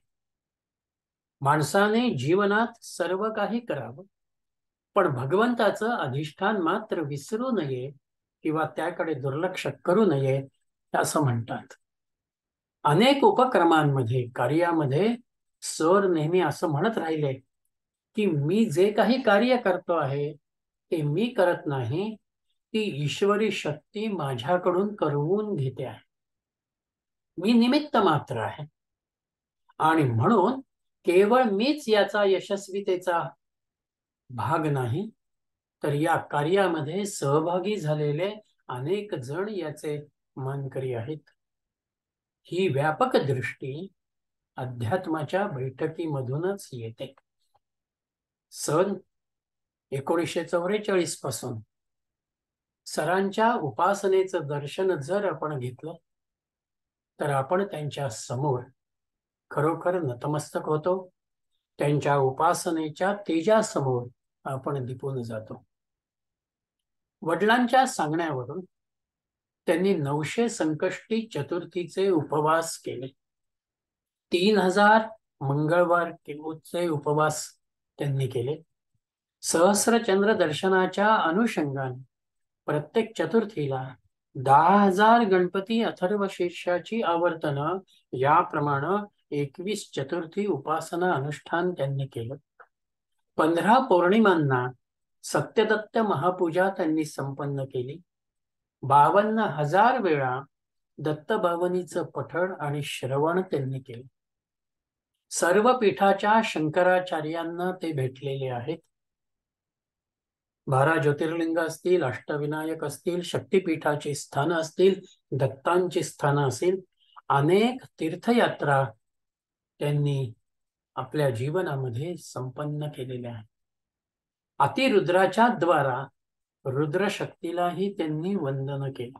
माणसाने जीवनात सर्व काही करावं, पण भगवंताचं अधिष्ठान मात्र विसरू नये किंवा त्याकडे दुर्लक्ष करू नये, असं म्हणतात. अनेक उपक्रमांमध्ये, कार्यामध्ये सर नेहमी असं म्हणत राहिले की मी जे काही कार्य करतो आहे ते मी करत नाही, ती ईश्वरी शक्ती माझ्याकडून करवून घेते आहे. मी निमित्त मात्र आहे आणि म्हणून केवळ मीच याचा यशस्वीतेचा भाग नाही, तर या कार्यामध्ये सहभागी झालेले अनेक जण याचे मानकरी आहेत. ही व्यापक दृष्टी अध्यात्माच्या बैठकीमधूनच येते. सन 1944 पासून सरांच्या उपासनेचं दर्शन जर आपण घेतलं तर आपण त्यांच्या समोर खरोखर नतमस्तक होतो. त्यांच्या उपासनेच्या तेजासमोर आपण दिपून जातो. वडिलांच्या सांगण्यावरून त्यांनी 900 संकष्टी चतुर्थीचे उपवास केले. 3000 मंगळवारचे उपवास त्यांनी केले. सहस्रचंद्र दर्शनाच्या अनुषंगाने प्रत्येक चतुर्थीला 10,000 गणपती अथर्व शीर्षाची आवर्तनं याप्रमाणे 21 चतुर्थी उपासना अनुष्ठान त्यांनी केलं. 15 पौर्णिमांना सत्यदत्त महापूजा त्यांनी संपन्न केली. 52,000 वेळा दत्तभावनीचं पठण आणि श्रवण त्यांनी केले. सर्व पीठाच्या शंकराचार्यांना ते भेटलेले आहेत. 12 ज्योतिर्लिंग असतील, अष्टविनायक असतील, शक्तिपीठाची स्थानं असतील, दत्तांची स्थानं असतील, अनेक तीर्थयात्रा त्यांनी आपल्या जीवनामध्ये संपन्न केलेल्या आहेत. अतिरुद्राच्या द्वारा रुद्रशक्तीलाही त्यांनी वंदन केलं.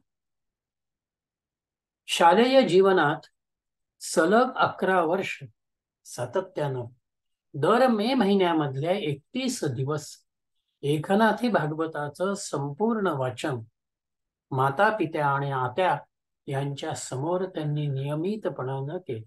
शालेय जीवनात सलग 11 वर्ष सातत्यानं दर मे महिन्यामधल्या 31 दिवस एकनाथी भागवताचं संपूर्ण वाचन माता पित्या आणि आत्या यांच्या समोर त्यांनी नियमितपणानं केले.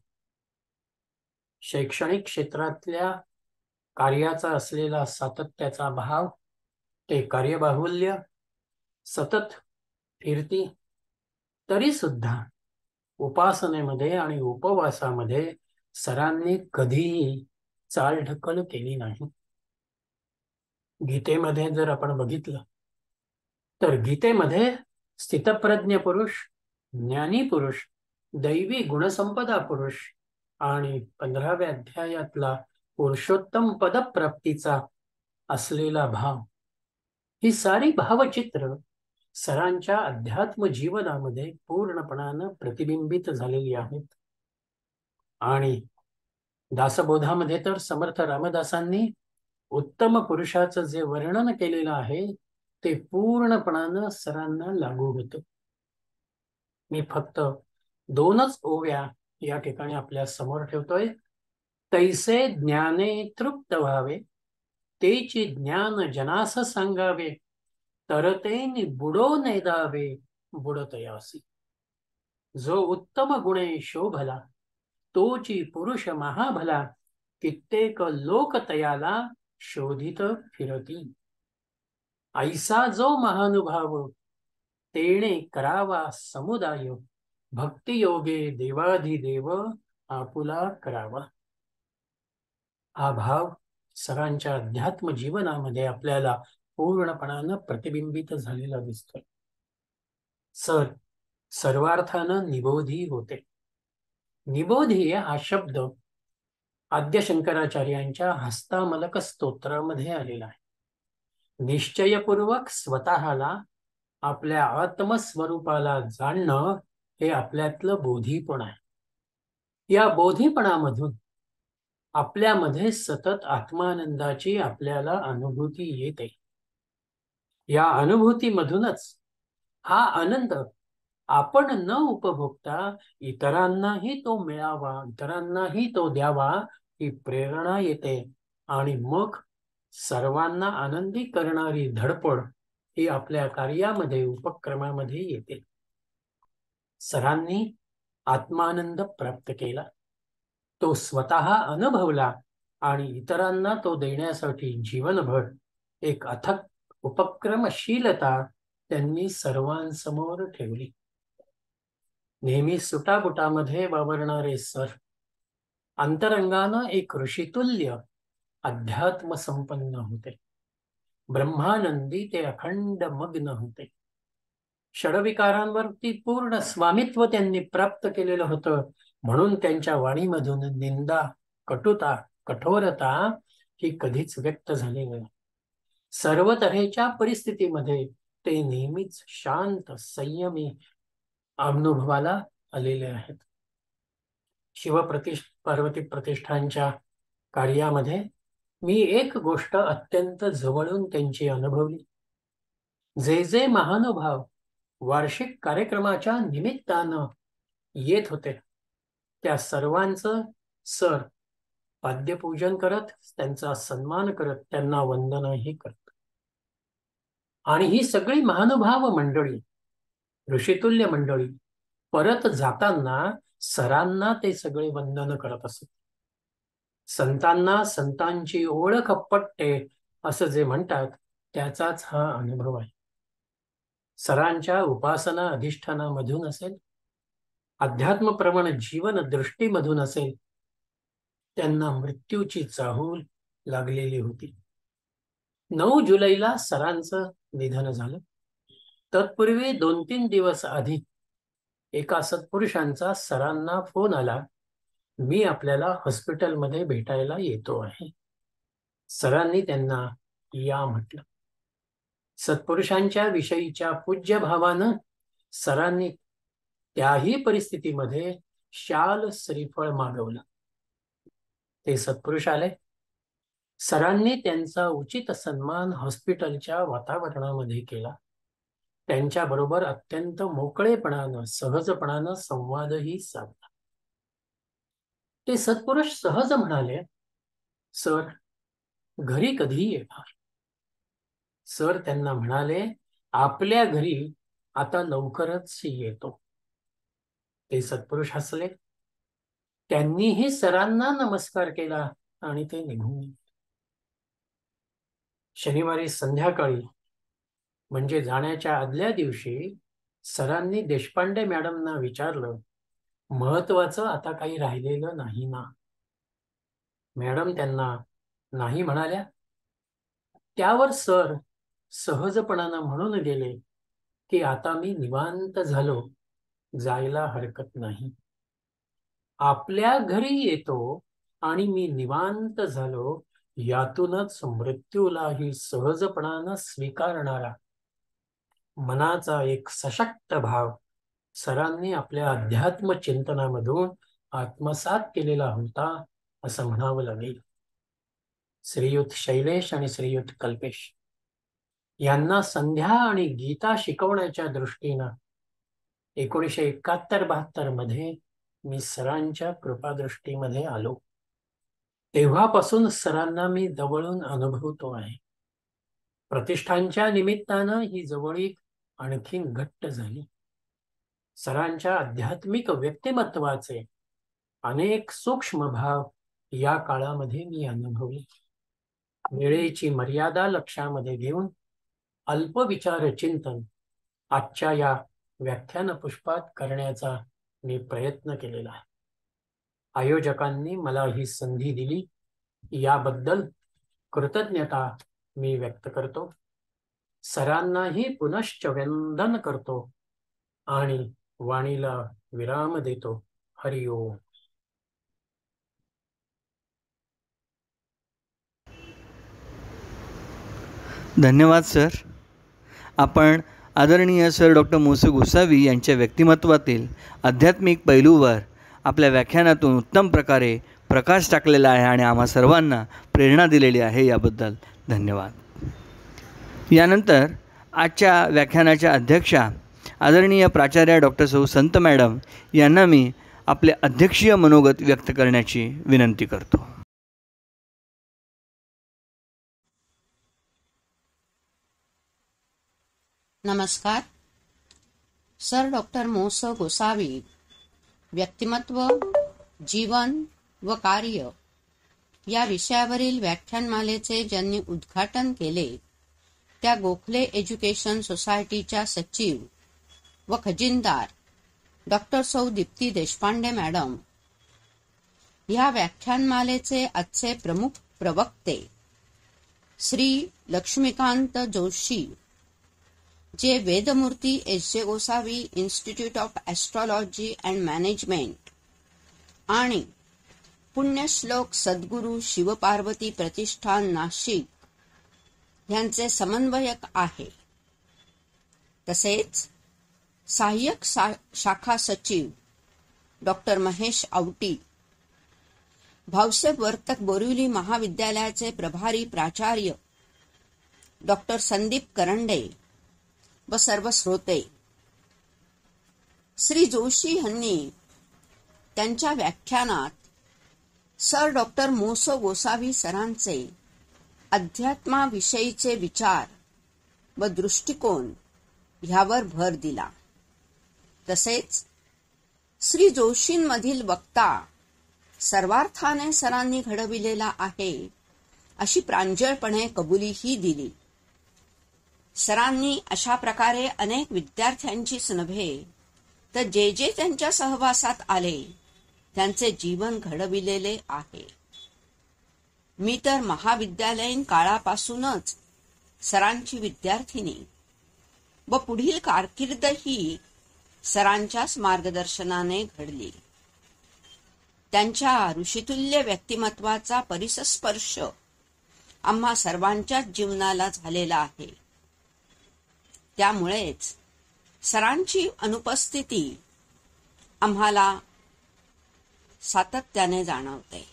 शैक्षणिक क्षेत्रातल्या कार्याचा असलेला सातत्याचा भाव, ते कार्यबाहुल्य, सतत फिरती, तरी सुद्धा उपासनेमध्ये आणि उपवासामध्ये सरांनी कधीही चालढकल केली नाही. गीतेमध्ये जर आपण बघितलं तर गीतेमध्ये स्थितप्रज्ञ पुरुष, ज्ञानी पुरुष, दैवी गुणसंपदा पुरुष आणि 15व्या अध्यायातला पुरुषोत्तम पदप्राप्तीचा असलेला भाव, ही सारी भावचित्र सरांच्या अध्यात्म जीवनामध्ये पूर्णपणानं प्रतिबिंबित झालेली आहेत. आणि दासबोधामध्ये तर समर्थ रामदासांनी उत्तम पुरुषाचं जे वर्णन केलेलं आहे ते पूर्णपणानं सरांना लागू होतं. मी फक्त 2च ओव्या या ठिकाणी आपल्या समोर ठेवतोय. तैसे ज्ञाने तृप्त व्हावे, तेची ज्ञान जनास सांगावे, तरतेनी बुडो नेदावे बुडतयासी. जो उत्तम गुणे शोभला, तोची पुरुष महाभला, कित्येक लोक तयाला शोधित फिरती. ऐसा जो महानुभाव, तेणे करावा समुदाय, भक्तियोगे देवाधिदेव आपुला करावा. हा भाव सरांच्या अध्यात्म जीवनामध्ये आपल्याला पूर्णपणानं प्रतिबिंबित झालेला दिसतोय. सर सर्वार्थानं निबोधी होते. निबोधी हा शब्द आद्य शंकराचार्यांच्या हस्तामलक स्तोत्रामध्ये आलेला आहे. निश्चयपूर्वक स्वतःला, आपल्या आत्मस्वरूपाला जाणणं हे आपल्यातलं बोधीपण आहे. या बोधीपणामधून आपल्यामध्ये सतत आत्मानंदाची आपल्याला अनुभूती येते. या अनुभूतीमधूनच हा आनंद आपण न उपभोगता इतरांनाही तो मिळावा, इतरांनाही तो द्यावा, ही प्रेरणा येते. आणि मग सर्वांना आनंदी करणारी धडपड ही आपल्या कार्यामध्ये, उपक्रमामध्ये येते. सरांनी आत्मानंद प्राप्त केला, तो स्वतः अनुभवला आणि इतरांना तो देण्यासाठी जीवनभर एक अथक उपक्रमशीलता त्यांनी सर्वांसमोर ठेवली. नेहमी सुटाबुटामध्ये वावरणारे सर अंतरंगानं एक ऋषितुल्य अध्यात्म संपन्न होते. ब्रह्मानंदी ते अखंड मग्न होते. षडविकारांवरती पूर्ण स्वामित्व त्यांनी प्राप्त केलेलं होतं, म्हणून त्यांच्या वाणीमधून निंदा, कटुता, कठोरता ही कधीच व्यक्त झाली नाही. सर्व तऱ्हेच्या परिस्थितीमध्ये ते नेहमीच शांत, संयमी अनुभवाला आलेले आहेत. पार्वती प्रतिष्ठानच्या कार्यामध्ये मी एक गोष्ट अत्यंत जवळून त्यांची अनुभवली. जे जे महानुभाव वार्षिक कार्यक्रमाच्या निमित्तानं येत होते, त्या सर्वांचं सर पाद्यपूजन करत, त्यांचा सन्मान करत, त्यांना वंदनाही करत. आणि ही सगळी महानुभाव मंडळी, ऋषितुल्य मंडळी परत जाताना सरांना ते सगळे वंदन करत असत. संतांना संतांची ओळख पटते असं जे म्हणतात, त्याचाच हा अनुभव आहे. सरांच्या उपासना अधिष्ठानामधून असेल, अध्यात्मप्रवण जीवन दृष्टीमधून असेल, त्यांना मृत्यूची चाहूल लागलेली होती. 9 जुलैला सरांचं निधन झालं. तत्पूर्वी 2-3 दिवस आधी एका सत्पुरुषांचा सरांना फोन आला, मी आपल्याला हॉस्पिटलमध्ये भेटायला येतो आहे. सरांनी त्यांना या म्हटलं. सत्पुरुषांच्या विषयीच्या पूज्य भावानं सरांनी त्याही परिस्थितीमध्ये शाल श्रीफळ मागवलं. ते सत्पुरुष आले. सरांनी त्यांचा उचित सन्मान हॉस्पिटलच्या वातावरणामध्ये केला. त्यांच्याबरोबर अत्यंत मोकळेपणानं, सहजपणानं संवादही साधला. ते सत्पुरुष सहज म्हणाले, सर घरी कधी येणार? सर त्यांना म्हणाले, आपल्या घरी आता लवकरच येतो. ते सत्पुरुष हसले. त्यांनीही सरांना नमस्कार केला आणि ते निघून गेले. शनिवारी संध्याकाळी म्हणजे जाण्याच्या आदल्या दिवशी सरांनी देशपांडे मॅडमना विचारलं, महत्वाचं आता काही राहिलेलं नाही ना? मॅडम त्यांना नाही म्हणाल्या. त्यावर सर सहजपणानं म्हणून गेले की आता मी निवांत झालो, जायला हरकत नाही. आपल्या घरी येतो आणि मी निवांत झालो, यातूनच मृत्यूलाही सहजपणानं स्वीकारणारा मनाचा एक सशक्त भाव सरांनी आपल्या अध्यात्म चिंतनामधून आत्मसात केलेला होता असं म्हणावं लागेल. श्रीयुत शैलेश आणि श्रीयुत कल्पेश यांना संध्या आणि गीता शिकवण्याच्या दृष्टीनं 1971-72 मध्ये मी सरांच्या कृपादृष्टीमध्ये आलो. तेव्हापासून सरांना मी जवळून अनुभवतो आहे. प्रतिष्ठानच्या निमित्तानं ही जवळीक आणखीन घट्ट झाली. सरांच्या आध्यात्मिक व्यक्तिमत्वाचे अनेक सूक्ष्म भाव या काळामध्ये मी अनुभवले. वेळेची मर्यादा लक्षामध्ये घेऊन अल्पविचार चिंतन आजच्या या व्याख्यान पुष्पात करण्याचा मी प्रयत्न केलेला आहे. आयोजकांनी मला ही संधी दिली, याबद्दल कृतज्ञता मी व्यक्त करतो. सरांनाही पुनश्च वंदन करतो आणि वाणीला विराम देतो. हरि ओम.
धन्यवाद सर. आपण आदरणीय सर डॉक्टर मोसे गोसावी यांच्या व्यक्तिमत्वातील आध्यात्मिक पैलूवर आपल्या व्याख्यानातून उत्तम प्रकारे प्रकाश टाकलेला आहे आणि आम्हा सर्वांना प्रेरणा दिलेली आहे, याबद्दल धन्यवाद. यानंतर आजच्या व्याख्यानाच्या अध्यक्षा आदरणीय प्राचार्य डॉक्टर सौ संत मॅडम यांना मी आपले अध्यक्षीय मनोगत व्यक्त करण्याची विनंती करतो.
नमस्कार. सर डॉक्टर मोस गोसावी व्यक्तिमत्व, जीवन व कार्य या विषयावरील व्याख्यानमालेचे ज्यांनी उद्घाटन केले त्या गोखले एज्युकेशन सोसायटीच्या सचिव व खजिनदार डॉक्टर सौ दीप्ती देशपांडे मॅडम ह्या व्याख्यानमालेचे आजचे प्रमुख प्रवक्ते श्री लक्ष्मीकांत जोशी, जे Vedmurti S J. Gosavi institute of astrology and management आणि पुण्यश्लोक सद्गुरू शिवपार्वती प्रतिष्ठान नाशिक यांचे समन्वयक आहे. तसेच सहाय्यक शाखा सचिव डॉक्टर महेश आवटी, भाऊसाहेब वर्तक बोरिवली महाविद्यालयाचे प्रभारी प्राचार्य डॉक्टर संदीप करंडे व सर्व श्रोते. श्री जोशी यांनी त्यांच्या व्याख्यानात सर डॉक्टर मोसो गोसावी सरांचे अध्यात्माविषयीचे विचार व दृष्टिकोन ह्यावर भर दिला. तसेच श्री जोशींमधील वक्ता सर्वार्थाने सरांनी घडविलेला आहे अशी प्रांजळपणे कबुलीही दिली. सरांनी अशा प्रकारे अनेक विद्यार्थ्यांचीच नव्हे तर जे जे त्यांच्या सहवासात आले त्यांचे जीवन घडविलेले आहे. मी तर महाविद्यालयीन काळापासूनच सरांची विद्यार्थिनी व पुढील कारकीर्दही सरांच्याच मार्गदर्शनाने घडली. त्यांच्या ऋषितुल्य व्यक्तिमत्वाचा परिसस्पर्श आम्हा सर्वांच्याच जीवनाला झालेला आहे. त्यामुळेच सरांची अनुपस्थिती आम्हाला सातत्याने जाणवते.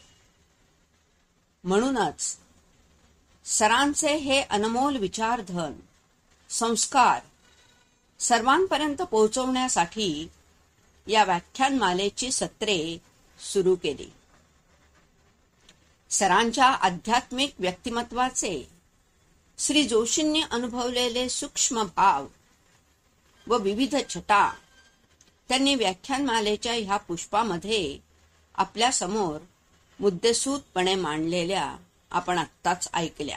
म्हणूनच सरांचे हे अनमोल विचारधन, संस्कार सर्वांपर्यंत पोहोचवण्यासाठी या व्याख्यानमालेची सत्रे सुरू केली. सरांच्या आध्यात्मिक व्यक्तिमत्वाचे श्री जोशींनी अनुभवलेले सूक्ष्म भाव व विविध छटा त्यांनी व्याख्यानमालेच्या ह्या पुष्पामध्ये आपल्या समोर मुद्देसूदपणे मांडलेल्या आपण आत्ताच ऐकल्या.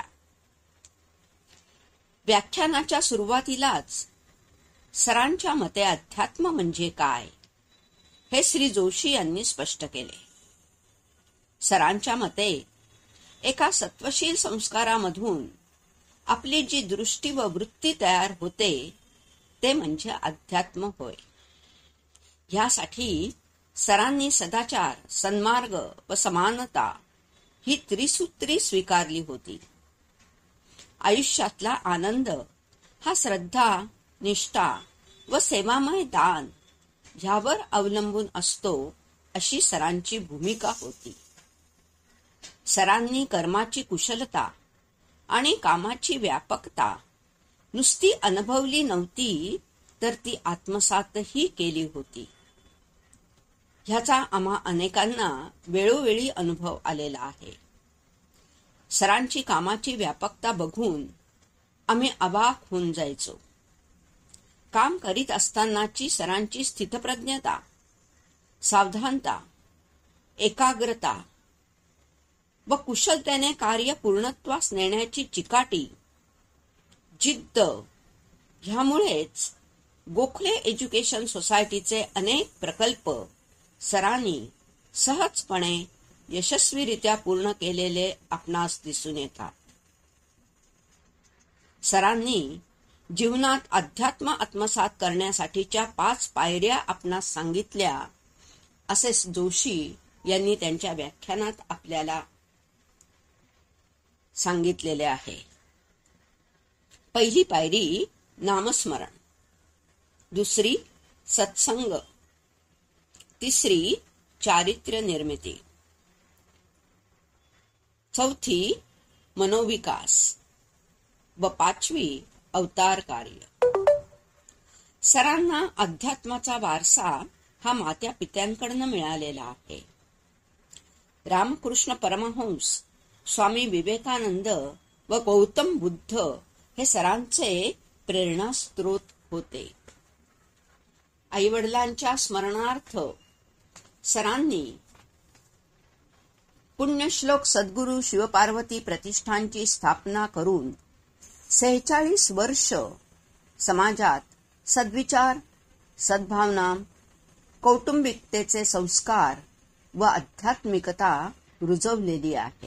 व्याख्यानाच्या सुरुवातीलाच सरांच्या मते अध्यात्म म्हणजे काय हे श्री जोशी यांनी स्पष्ट केले. सरांच्या मते एका सत्वशील संस्कारामधून आपली जी दृष्टी व वृत्ती तयार होते ते म्हणजे अध्यात्म होय. ह्यासाठी सरांनी सदाचार, सन्मार्ग व समानता ही त्रिसूत्री स्वीकारली होती. आयुष्यातला आनंद हा श्रद्धा, निष्ठा व सेवामय दान ह्यावर अवलंबून असतो अशी सरांची भूमिका होती. सरांनी कर्माची कुशलता आणि कामाची व्यापकता नुसती अनुभवली नव्हती तर ती आत्मसातही केली होती. ह्याचा आम्हा अनेकांना वेळोवेळी अनुभव आलेला आहे. सरांची कामाची व्यापकता बघून आम्ही अवाक होऊन जायचो. काम करीत असतानाची सरांची स्थितप्रज्ञता, सावधानता, एकाग्रता व कुशलतेने कार्य पूर्णत्वास नेण्याची चिकाटी, जिद्द ह्यामुळेच गोखले एज्युकेशन सोसायटीचे अनेक प्रकल्प सरांनी सहजपणे यशस्वीरित्या पूर्ण केलेले आपणास दिसून येतात. सरांनी जीवनात अध्यात्म आत्मसात करण्यासाठीच्या 5 पायऱ्या आपणास सांगितल्या असे जोशी यांनी त्यांच्या व्याख्यानात आपल्याला सांगितलेले आहे. पहिली पायरी नामस्मरण, दुसरी सत्संग, तिसरी चारित्र्य निर्मिती, चौथी मनोविकास व 5वी अवतार कार्य. सरांना अध्यात्माचा वारसा हा मात्या पित्यांकडून मिळालेला आहे. रामकृष्ण परमहंस, स्वामी विवेकानंद व गौतम बुद्ध हे सरांचे प्रेरणास्त्रोत होते. आईवडिलांच्या स्मरणार्थ सरांनी पुण्यश्लोक सद्गुरू शिवपार्वती प्रतिष्ठानची स्थापना करून 46 वर्ष समाजात सद्विचार, सद्भावना कौटुंबिकतेचे संस्कार व आध्यात्मिकता रुजवलेली आहे.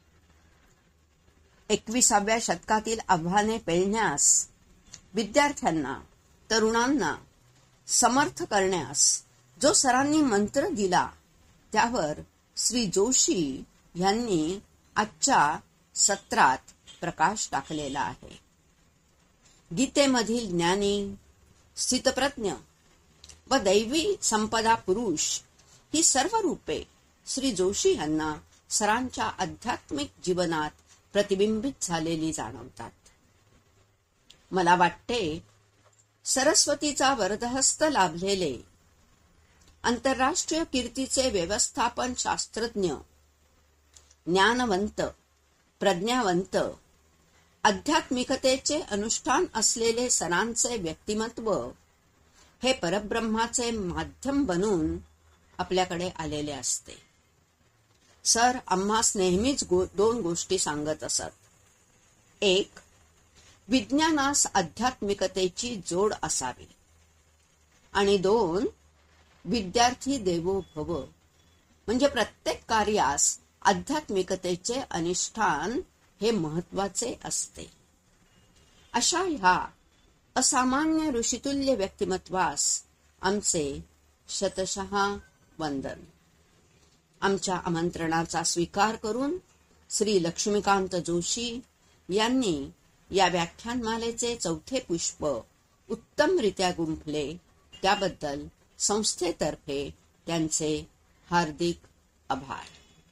21व्या शतकातील आव्हाने पेलण्यास, विद्यार्थ्यांना, तरुणांना समर्थ करण्यास जो सरांनी मंत्र दिला त्यावर श्री जोशी यांनी आजच्या सत्रात प्रकाश टाकलेला आहे. गीतेमधील ज्ञानी, स्थितप्रज्ञ व दैवी संपदा पुरुष ही सर्व रूपे श्री जोशी यांना सरांच्या आध्यात्मिक जीवनात प्रतिबिंबित झालेली जाणवतात. मला वाटते सरस्वतीचा वरदहस्त लाभलेले आंतरराष्ट्रीय कीर्तीचे व्यवस्थापन शास्त्रज्ञ, ज्ञानवंत, प्रज्ञावंत, आध्यात्मिकतेचे अनुष्ठान असलेले सरांचे व्यक्तिमत्व हे परब्रह्माचे माध्यम बनून आपल्याकडे आलेले असते. सर आम्हास नेहमीच 2 गोष्टी सांगत असत. 1. विज्ञानास आध्यात्मिकतेची जोड असावी आणि 2. विद्यार्थी देवो भव, म्हणजे प्रत्येक कार्यास आध्यात्मिकतेचे अनुष्ठान हे महत्वाचे असते. अशा ह्या असामान्य ऋषितुल्य व्यक्तिमत्वास आमचे शतशः वंदन. आमच्या आमंत्रणाचा स्वीकार करून श्री लक्ष्मीकांत जोशी यांनी या व्याख्यानमालेचे 4थे पुष्प उत्तमरित्या गुंफले त्याबद्दल संस्थेतर्फे त्यांचे हार्दिक आभार.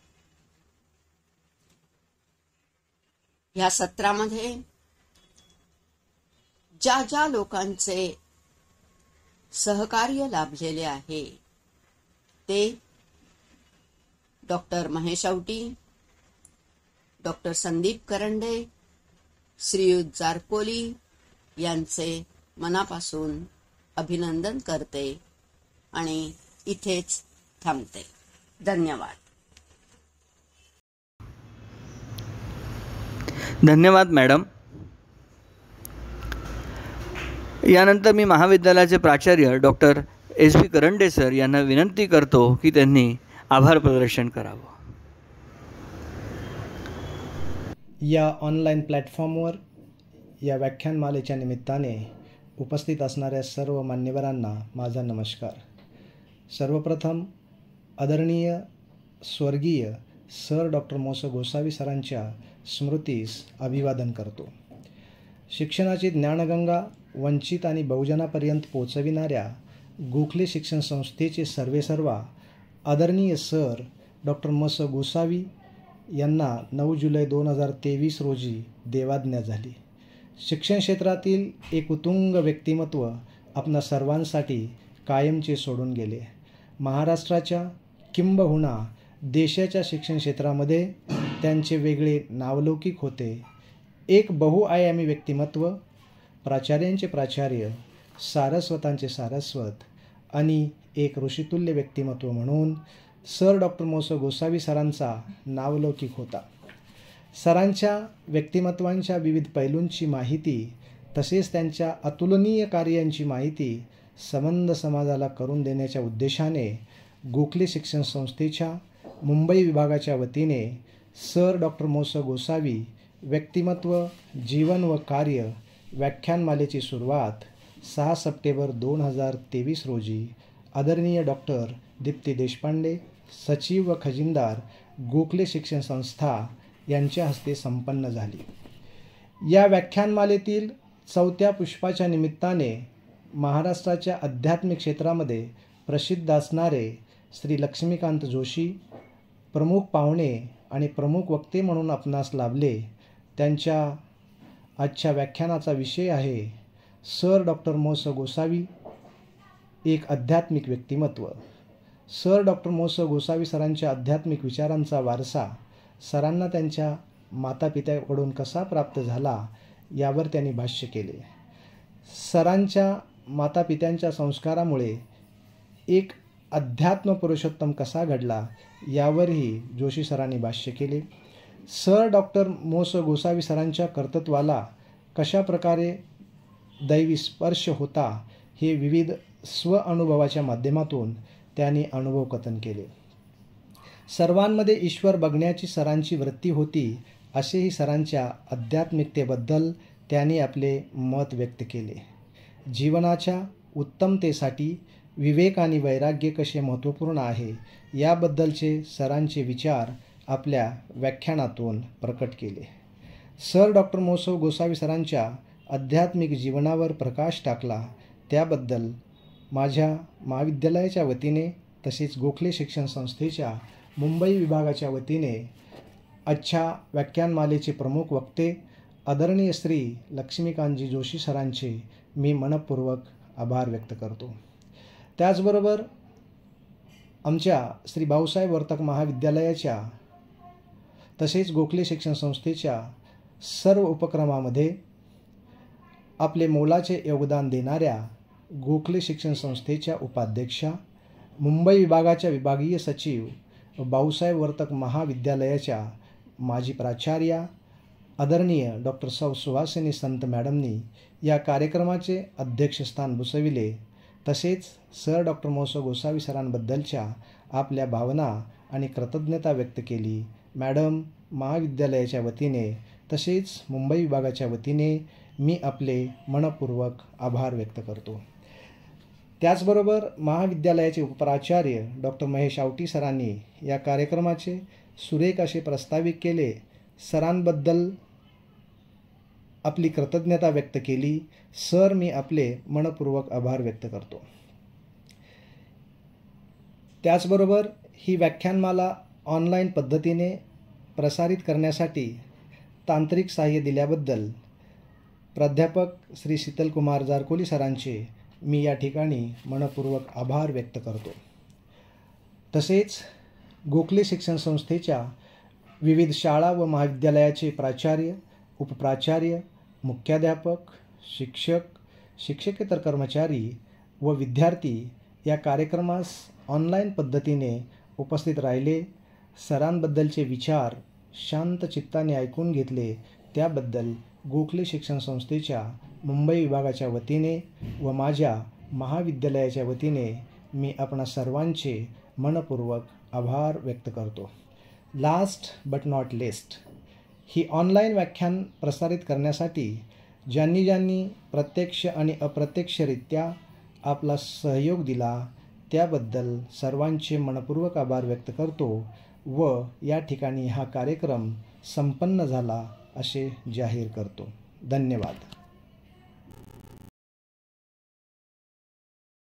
या सत्रामध्ये ज्या ज्या लोकांचे सहकार्य लाभलेले आहे ते डॉक्टर महेश आवटी, डॉक्टर संदीप करंडे, श्रीयुत जारकोली यांचे मनापासून अभिनंदन करते आणि इथेच थांबते. धन्यवाद.
धन्यवाद मॅडम. यानंतर मी महाविद्यालयाचे प्राचार्य डॉक्टर S.B. करंडे सर यांना विनंती करतो की त्यांनी आभार प्रदर्शन करावं.
या ऑनलाईन प्लॅटफॉर्मवर या व्याख्यानमालेच्या निमित्ताने उपस्थित असणाऱ्या सर्व मान्यवरांना माझा नमस्कार. सर्वप्रथम आदरणीय स्वर्गीय सर डॉक्टर मो. गोसावी सरांच्या स्मृतीस अभिवादन करतो. शिक्षणाची ज्ञानगंगा वंचित आणि बहुजनापर्यंत पोचविणाऱ्या गोखले शिक्षण संस्थेचे सर्वेसर्वा आदरणीय सर डॉक्टर मो. गोसावी यांना 9 जुलै 2023 रोजी देवाज्ञा झाली. शिक्षण क्षेत्रातील एक उत्तुंग व्यक्तिमत्व आपणा सर्वांसाठी कायमचे सोडून गेले. महाराष्ट्राच्या किंबहुना देशाच्या शिक्षण क्षेत्रामध्ये त्यांचे वेगळे नावलौकिक होते. एक बहुआयामी व्यक्तिमत्व, प्राचार्यांचे प्राचार्य, सारस्वतांचे सारस्वत आणि एक ऋषितुल्य व्यक्तिमत्व म्हणून सर डॉक्टर मो. गोसावी सरांचा नावलौकिक होता. सरांच्या व्यक्तिमत्वांच्या विविध पैलूंची माहिती तसेच त्यांच्या अतुलनीय कार्यांची माहिती संबंध समाजाला करून देण्याच्या उद्देशाने गोखले शिक्षण संस्थेच्या मुंबई विभागाच्या वतीने सर डॉक्टर मो. गोसावी व्यक्तिमत्व, जीवन व कार्य व्याख्यानमालेची सुरुवात 6 सप्टेंबर 2023 रोजी आदरणीय डॉक्टर दीप्ती देशपांडे, सचिव व खजिनदार गोखले शिक्षण संस्था यांच्या हस्ते संपन्न झाली. या व्याख्यानमालेतील 4थ्या पुष्पाच्या निमित्ताने महाराष्ट्राच्या आध्यात्मिक क्षेत्रामध्ये प्रसिद्ध असणारे श्री लक्ष्मीकांत जोशी प्रमुख पाहुणे आणि प्रमुख वक्ते म्हणून आपणास लाभले. त्यांच्या आजच्या व्याख्यानाचा विषय आहे सर डॉक्टर मो. गोसावी एक आध्यात्मिक व्यक्तिमत्व. सर डॉक्टर मो. गोसावी सरांच्या आध्यात्मिक विचारांचा वारसा सरांना त्यांच्या मातापित्याकडून कसा प्राप्त झाला यावर त्यांनी भाष्य केले. सरांच्या मातापित्यांच्या संस्कारामुळे एक अध्यात्म पुरुषोत्तम कसा घडला यावरही जोशी सरांनी भाष्य केले. सर डॉक्टर मो. गोसावी सरांच्या कर्तृत्वाला कशा प्रकारे दैवी स्पर्श होता हे विविध स्वअनुभवाच्या माध्यमातून त्यांनी अनुभव कथन केले. सर्वांमध्ये ईश्वर बघण्याची सरांची वृत्ती होती असेही सरांच्या आध्यात्मिकतेबद्दल त्यांनी आपले मत व्यक्त केले. जीवनाच्या उत्तमतेसाठी विवेक आणि वैराग्य कसे महत्त्वपूर्ण आहे याबद्दलचे सरांचे विचार आपल्या व्याख्यानातून प्रकट केले. सर डॉक्टर मोसो गोसावी सरांच्या आध्यात्मिक जीवनावर प्रकाश टाकला त्याबद्दल माझ्या महाविद्यालयाच्या वतीने तसेच गोखले शिक्षण संस्थेच्या मुंबई विभागाच्या वतीने आजच्या व्याख्यानमालेचे प्रमुख वक्ते आदरणीय श्री लक्ष्मीकांतजी जोशी सरांचे मी मनपूर्वक आभार व्यक्त करतो. त्याचबरोबर आमच्या श्री भाऊसाहेब वर्तक महाविद्यालयाच्या तसेच गोखले शिक्षण संस्थेच्या सर्व उपक्रमामध्ये आपले मोलाचे योगदान देणाऱ्या गोखले शिक्षण संस्थेच्या उपाध्यक्षा, मुंबई विभागाच्या विभागीय सचिव व भाऊसाहेब वर्तक महाविद्यालयाच्या माजी प्राचार्या आदरणीय डॉक्टर सौ सुहासिनी संत मॅडमनी या कार्यक्रमाचे अध्यक्षस्थान भूषविले. तसेच सर डॉक्टर मोसो गोसावी सरांबद्दलच्या आपल्या भावना आणि कृतज्ञता व्यक्त केली. मॅडम, महाविद्यालयाच्या वतीने तसेच मुंबई विभागाच्या वतीने मी आपले मनपूर्वक आभार व्यक्त करतो. त्याचबरोबर महाविद्यालयाचे उपप्राचार्य डॉक्टर महेश आवटी सरांनी या कार्यक्रमाचे सुरेख असे प्रस्तावित केले. सरांबद्दल आपली कृतज्ञता व्यक्त केली. सर, मी आपले मनपूर्वक आभार व्यक्त करतो. त्याचबरोबर ही व्याख्यानमाला ऑनलाईन पद्धतीने प्रसारित करण्यासाठी तांत्रिक सहाय्य दिल्याबद्दल प्राध्यापक श्री शीतलकुमार जारकोली सरांचे मी या ठिकाणी मनपूर्वक आभार व्यक्त करतो. तसेच गोखले शिक्षण संस्थेच्या विविध शाळा व महाविद्यालयाचे प्राचार्य, उपप्राचार्य, मुख्याध्यापक, शिक्षक, शिक्षकेतर कर्मचारी व विद्यार्थी या कार्यक्रमास ऑनलाईन पद्धतीने उपस्थित राहिले. सरांबद्दलचे विचार शांत चित्ताने ऐकून घेतले त्याबद्दल गोखले शिक्षण संस्थेच्या मुंबई विभागाच्या वतीने व माझ्या महाविद्यालयाच्या वतीने मी आपणा सर्वांचे मनपूर्वक आभार व्यक्त करतो. लास्ट बट नॉट लिस्ट, ही ऑनलाईन व्याख्यान प्रसारित करण्यासाठी ज्यांनी प्रत्यक्ष आणि अप्रत्यक्षरित्या आपला सहयोग दिला त्याबद्दल सर्वांचे मनपूर्वक आभार व्यक्त करतो व या ठिकाणी हा कार्यक्रम संपन्न झाला असे जाहीर करतो. धन्यवाद.